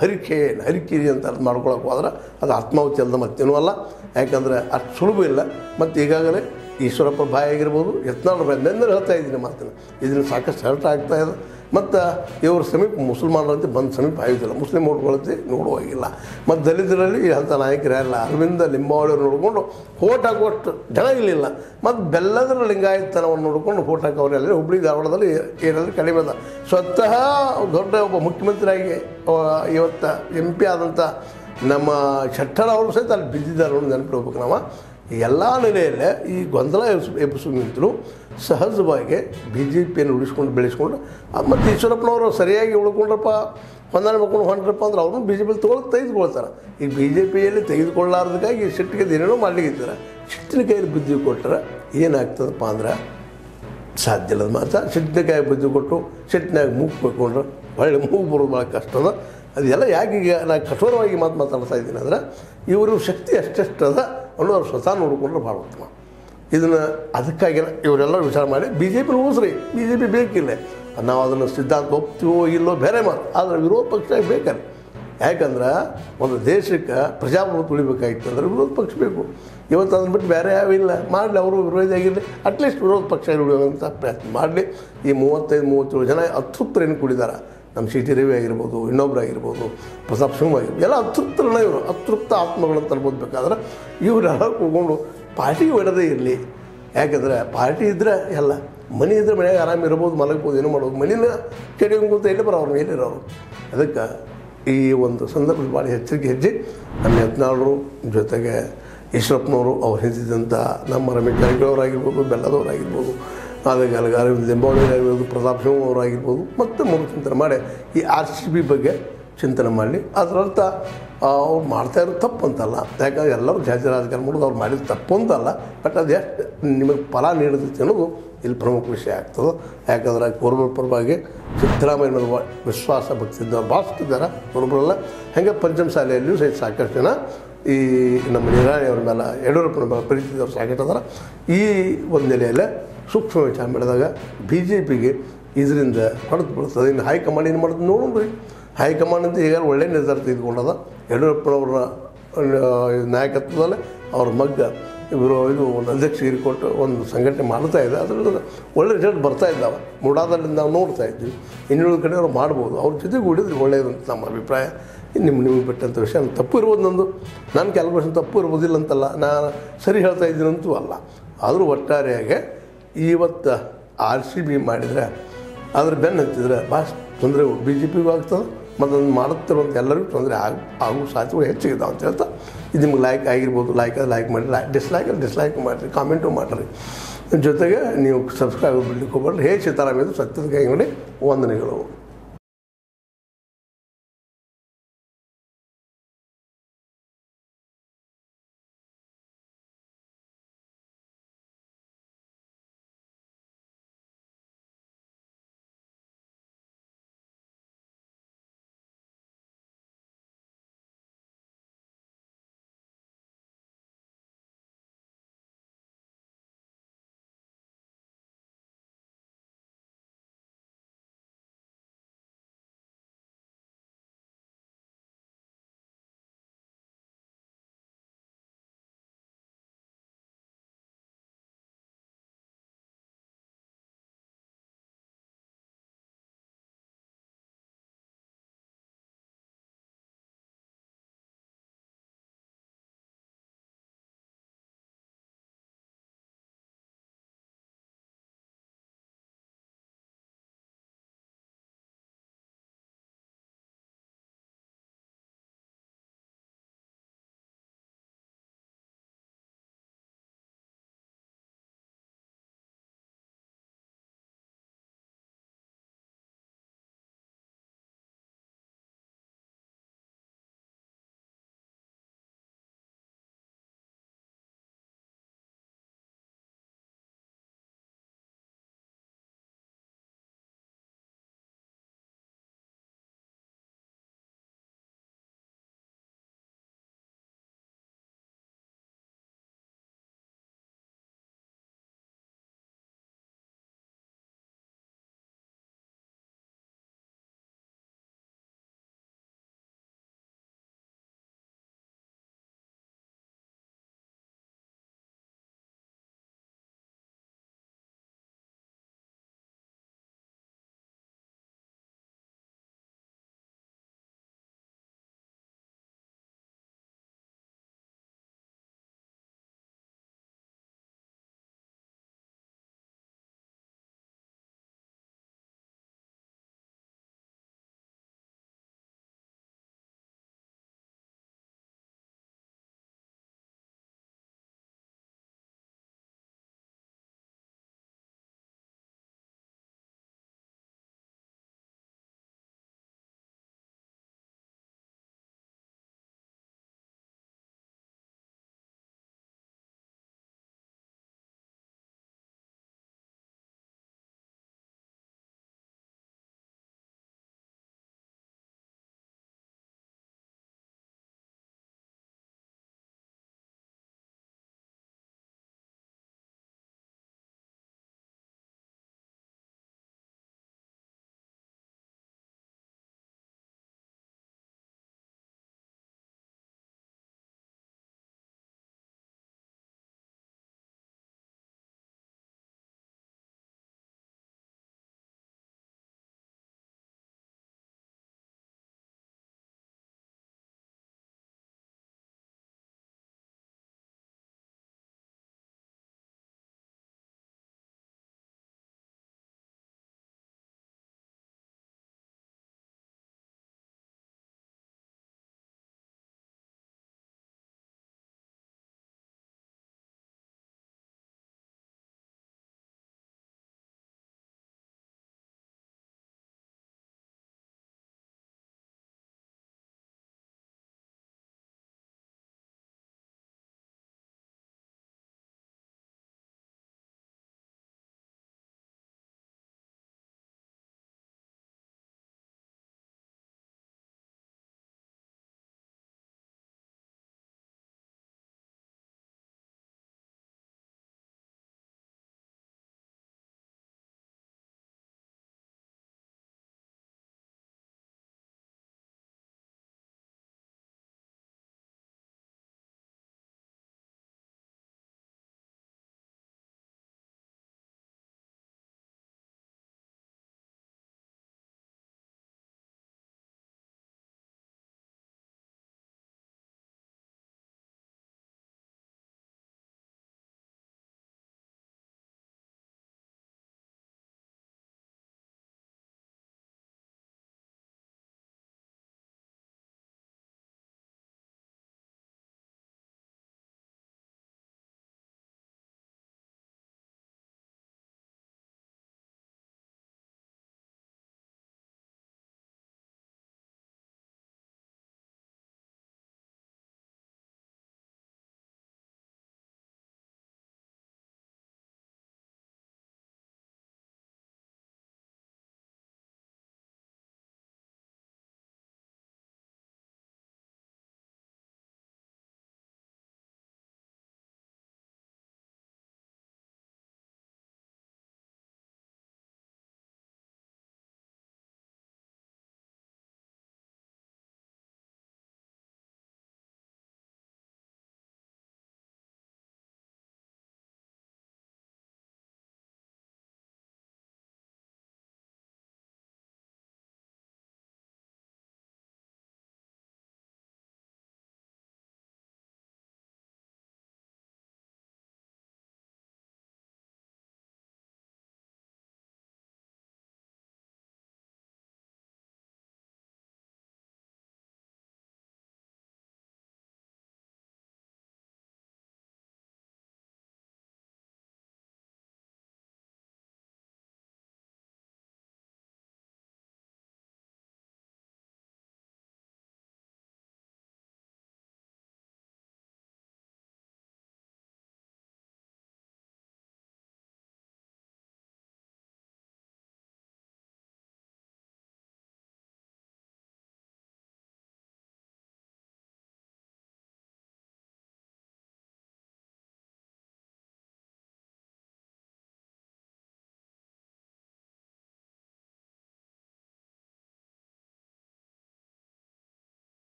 ಹರಿಕಿರಿ ಅಂತ ಅದು ಮಾಡ್ಕೊಳಕ್ಕೆ ಹೋದ್ರೆ ಅದು ಆತ್ಮಾಹುತಿ ಅಲ್ಲದ ಮತ್ತೇನೂ ಅಲ್ಲ. ಯಾಕಂದರೆ ಅಷ್ಟು ಸುಲಭ ಇಲ್ಲ. ಮತ್ತು ಈಗಾಗಲೇ ಈಶ್ವರಪ್ಪ ಬಾಯಿ ಆಗಿರ್ಬೋದು, ಯತ್ನಾಳ್ ಬಾಯಿ ನೆಂದರೆ ಹೇಳ್ತಾ ಇದ್ದೀನಿ ಮಾತನ್ನು, ಇದನ್ನು ಸಾಕಷ್ಟು ಹರ್ಟ್ ಆಗ್ತಾಯಿದೆ. ಮತ್ತು ಇವರು ಸಮೀಪ ಮುಸಲ್ಮಾನರಂತೆ ಬಂದು ಸಮೀಪ ಆಗೋದಿಲ್ಲ, ಮುಸ್ಲಿಂ ಓಟ್ಗಳಂತೆ ನೋಡುವಾಗಿಲ್ಲ. ಮತ್ತು ದಲಿತರಲ್ಲಿ ಅಂಥ ನಾಯಕರು ಯಾರಿಲ್ಲ. ಅರವಿಂದ ಲಿಂಬಾವಳಿಯವರು ನೋಡಿಕೊಂಡು ಓಟ್ ಹಾಕುವಷ್ಟು ಜನ ಇರಲಿಲ್ಲ. ಮತ್ತು ಬೆಲ್ಲದರ ಲಿಂಗಾಯತನವನ್ನು ನೋಡಿಕೊಂಡು ಓಟ್ ಹಾಕೋರೆಲ್ಲ ಹುಬ್ಬಳ್ಳಿ ಧಾರವಾಡದಲ್ಲಿ ಏನಾದರೂ ಕಡಿಮೆ ಅದ. ಸ್ವತಃ ದೊಡ್ಡ ಒಬ್ಬ ಮುಖ್ಯಮಂತ್ರಿಯಾಗಿ ಇವತ್ತು MP ಆದಂಥ ನಮ್ಮ ಶೆಟ್ಟರ್ ಅವರು ಸಹಿತ ಅಲ್ಲಿ ಬಿದ್ದಿದ್ದಾರೆ ಅನ್ನೋದು ನೆನಪಿಡ್ಬೇಕು ನಾವು. ಎಲ್ಲ ನೆಲೆಯಲ್ಲೇ ಈ ಗೊಂದಲ ಎಬ್ಬಿಸುವಂತಲೂ ಸಹಜವಾಗಿ BJPಯನ್ನು ಉಳಿಸ್ಕೊಂಡು ಬೆಳೆಸ್ಕೊಂಡು ಮತ್ತು ಈಶ್ವರಪ್ಪನವರು ಸರಿಯಾಗಿ ಉಳ್ಕೊಂಡ್ರಪ್ಪ, ಹೊಂದಾಣೆ ಮಾಡ್ಕೊಂಡು ಹೊಂಟ್ರಪ್ಪ ಅಂದ್ರೆ ಅವ್ರನ್ನೂ BJPಯಲ್ಲಿ ತೆಗೆದುಕೊಳ್ತಾರೆ. ಈಗ BJPಯಲ್ಲಿ ತೆಗೆದುಕೊಳ್ಳಾರ್ದಕ್ಕಾಗಿ ಸಿಟ್ಟಿಗೆ ಏನೇನೋ ಮಾಡ್ಲಿಕ್ಕಿದ್ದಾರೆ. ಸಿಟ್ಟಿನ ಕೈಯಲ್ಲಿ ಬುದ್ಧಿ ಕೊಟ್ಟರೆ ಏನಾಗ್ತದಪ್ಪ ಅಂದ್ರೆ ಸಾಧ್ಯ ಇಲ್ಲದ ಮಾತ್ರ. ಸಿಟ್ಟಿನ ಕೈಯಾಗಿ ಬುದ್ಧಿ ಕೊಟ್ಟು ಸಿಟ್ಟಿನಾಗ ಮೂಗು ಬೇಕೊಂಡ್ರೆ ಒಳ್ಳೆ ಮೂಗು ಬರೋದು ಭಾಳ ಕಷ್ಟದ. ಅದೆಲ್ಲ ಯಾಕೆ ಈಗ ನಾನು ಕಠೋರವಾಗಿ ಮಾತಾಡ್ತಾ ಇದ್ದೀನಿ ಅಂದರೆ ಇವರು ಶಕ್ತಿ ಅಷ್ಟೆಷ್ಟದ ಅನ್ನೋರು ಸ್ವತಃ ನೋಡಿಕೊಂಡ್ರೆ ಭಾಳ ಉತ್ತಮ. ಇದನ್ನು ಅದಕ್ಕಾಗಿ ಇವರೆಲ್ಲರೂ ವಿಚಾರ ಮಾಡಿ BJP ಉಳಿಸ್ರಿ. BJP ಬೇಕಿಲ್ಲ, ನಾವು ಅದನ್ನು ಸಿದ್ಧಾಂತ ಒಪ್ತೀವೋ ಇಲ್ಲೋ ಬೇರೆ ಮಾತು, ಆದರೆ ವಿರೋಧ ಪಕ್ಷ ಬೇಕಲ್ಲ. ಯಾಕಂದ್ರೆ ಒಂದು ದೇಶಕ್ಕೆ ಪ್ರಜಾಪ್ರಭುತ್ವ ಉಳಿಬೇಕಾಗಿತ್ತು ಅಂದ್ರೆ ವಿರೋಧ ಪಕ್ಷ ಬೇಕು. ಇವತ್ತು ಅದನ್ನು ಬಿಟ್ಟು ಬೇರೆ ಯಾವಿಲ್ಲ, ಮಾಡಲಿ. ಅವರು ವಿರೋಧಿ ಆಗಿರಲಿ, ಅಟ್ಲೀಸ್ಟ್ ವಿರೋಧ ಪಕ್ಷ ಉಳಿಯುವಂಥ ಪ್ರಯತ್ನ ಮಾಡಲಿ. ಈ 35-37 ಜನ ಅತೃಪ್ತರೇನು ಕುಡಿದಾರೆ. ನಮ್ಮ CT ರವಿ ಆಗಿರ್ಬೋದು, ಇನ್ನೊಬ್ಬರಾಗಿರ್ಬೋದು, ಪ್ರತಾಪ್ ಸಿಂಹ ಆಗಿರ್ಬೋದು, ಎಲ್ಲ ಅತೃಪ್ತರನ್ನ ಇವರು ಅತೃಪ್ತ ಆತ್ಮಗಳನ್ನು ತಲುಪಬೇಕಾದ್ರೆ ಇವರೆಲ್ಲ ಕೂತ್ಕೊಂಡು ಪಾರ್ಟಿಗೆ ಹೊಡೆದೇ ಇರಲಿ. ಯಾಕಂದರೆ ಪಾರ್ಟಿ ಇದ್ದರೆ ಎಲ್ಲ, ಮನೆ ಇದ್ದರೆ ಮನೆಯಾಗ ಆರಾಮ ಇರ್ಬೋದು, ಮಲಗ್ಬೋದು, ಏನೋ ಮಾಡ್ಬೋದು. ಮನೇನ ಕೆಡಿಯಂತ ಎಲ್ಲಿ ಬರೋರು ಎಲ್ಲಿರೋರು. ಅದಕ್ಕೆ ಈ ಒಂದು ಸಂದರ್ಭದಲ್ಲಿ ಭಾಳ ಎಚ್ಚರಿಕೆ ಹೆಜ್ಜೆ ನಮ್ಮ ಯತ್ನಾಳರು ಜೊತೆಗೆ ಈಶ್ವರಪ್ಪನವರು, ಅವ್ರು ಹಿಂದಿದ್ದಂಥ ನಮ್ಮ ರಮೇಶ್ ಜಾರಕಿಹೊಳಿಯವರಾಗಿರ್ಬೋದು, ಬೆಲ್ಲದವರಾಗಿರ್ಬೋದು, ಅದಕ್ಕೆ ಅರವಿಂದ ಲಿಂಬಾವಳಿಯವರಾಗಿರ್ಬೋದು, ಪ್ರತಾಪ್ ಸಿಂಹ ಅವರಾಗಿರ್ಬೋದು, ಮತ್ತು ಮೂರು ಚಿಂತನೆ ಮಾಡಿ ಈ RCB ಬಗ್ಗೆ ಚಿಂತನೆ ಮಾಡಲಿ. ಅದರರ್ಥ ಅವ್ರು ಮಾಡ್ತಾಯಿರೋದು ತಪ್ಪು ಅಂತಲ್ಲ. ಯಾಕಂದ್ರೆ ಎಲ್ಲರೂ ಜಾತಿ ರಾಜಕಾರಣ ಮಾಡೋದು ಅವ್ರು ಮಾಡಿದ್ದು ತಪ್ಪು ಅಂತಲ್ಲ. ಬಟ್ ಅದು ಎಷ್ಟು ನಿಮಗೆ ಫಲ ನೀಡುತ್ತೆ ಅನ್ನೋದು ಇಲ್ಲಿ ಪ್ರಮುಖ ವಿಷಯ ಆಗ್ತದೆ. ಯಾಕಂದ್ರೆ ಕುರುಬರ ಪರವಾಗಿ ಸಿದ್ದರಾಮಯ್ಯ ಮೇಲೆ ವಿಶ್ವಾಸ ಭಕ್ತಿದ್ದವ್ರು ಭಾವಿಸ್ತಿದ್ದಾರೆ ಕುರುಬರೆಲ್ಲ. ಹಾಗೆ ಪಂಚಮಸಾಲೆಯಲ್ಲಿಯೂ ಸಹಿತ ಸಾಕಷ್ಟು ಜನ ಈ ನಮ್ಮ ನಿರಾಣಿಯವ್ರ ಮೇಲೆ, ಯಡಿಯೂರಪ್ಪನ ಮೇಲೆ ಪ್ರೀತಿದವ್ರು ಸಾಕಷ್ಟು ಅದಾರ. ಈ ಒಂದು ನೆಲೆಯಲ್ಲೇ ಸೂಕ್ಷ್ಮ ವಿಚಾರ ಮಾಡಿದಾಗ BJPಗೆ ಇದರಿಂದ ಹೊಡೆದು ಬೀಳ್ತದೆ. ಇನ್ನು ಹೈಕಮಾಂಡ್ ಏನು ಮಾಡೋದು ನೋಡೋಣ್ರಿ. ಹೈಕಮಾಂಡ್ ಅಂತ ಈಗ ಒಳ್ಳೆಯ ನಿರ್ಧಾರ ತೆಗೆದುಕೊಂಡದ. ಯಡಿಯೂರಪ್ಪನವ್ರ ನಾಯಕತ್ವದಲ್ಲೇ ಅವ್ರ ಮಗ್ಗ ಇವರು ಇದು ಒಂದು ಅಧ್ಯಕ್ಷಗಿರಿ ಕೊಟ್ಟು ಒಂದು ಸಂಘಟನೆ ಮಾಡ್ತಾ ಇದೆ. ಅದರಿಂದ ಒಳ್ಳೆ ರಿಸಲ್ಟ್ ಬರ್ತಾ ಇದ್ದಾವೆ. ಮೂಡಾದಲ್ಲಿ ನಾವು ನೋಡ್ತಾ ಇದ್ವಿ. ಇನ್ನುಳಿದ ಕಡೆ ಅವ್ರು ಮಾಡ್ಬೋದು. ಅವ್ರ ಜೊತೆಗೆ ಉಳಿದ್ರೆ ಒಳ್ಳೆಯದು ಅಂತ ನಮ್ಮ ಅಭಿಪ್ರಾಯ. ನಿಮಗೆ ಬಿಟ್ಟಂಥ ವಿಷಯ ತಪ್ಪು ಇರ್ಬೋದು. ನಂದು ನಾನು ಕ್ಯಾಲ್ಕುಲೇಷನ್ ತಪ್ಪು ಇರ್ಬೋದಿಲ್ಲ ಅಂತಲ್ಲ, ನಾನು ಸರಿ ಹೇಳ್ತಾ ಇದ್ದೀನಂತೂ ಅಲ್ಲ. ಆದರೂ ಒಟ್ಟಾರೆಯಾಗಿ ಇವತ್ತು RCB ಮಾಡಿದರೆ ಅದ್ರ ಬೆನ್ನು ಹತ್ತಿದ್ರೆ ಭಾಳ ತೊಂದರೆ BJPಗೂ ಆಗ್ತದೆ, ಮತ್ತು ಅದನ್ನು ಮಾಡುತ್ತಿರುವಂಥ ಎಲ್ಲರಿಗೂ ತೊಂದರೆ ಆಗೋ ಸಾಧ್ಯತೆ ಹೆಚ್ಚಿಗಿದ್ದಾವೆ ಅಂತ ಹೇಳ್ತಾ, ಇದು ನಿಮ್ಗೆ ಲೈಕ್ ಆಗಿರ್ಬೋದು. ಲೈಕ್ ಮಾಡಿ, ಡಿಸ್ಲೈಕ್ ಮಾಡಿರಿ, ಕಾಮೆಂಟು ಮಾಡಿರಿ. ಜೊತೆಗೆ ನೀವು ಸಬ್ಸ್ಕ್ರೈಬ್ ಬಿಡ್ಲಿಕ್ಕೆ ಹೋಗ್ಬಾರ್ದು. ಸೀತಾರಾಮ್ ಇದು ಸತ್ಯದ ಕೈ ನೋಡಿ ವಂದನೆಗಳು.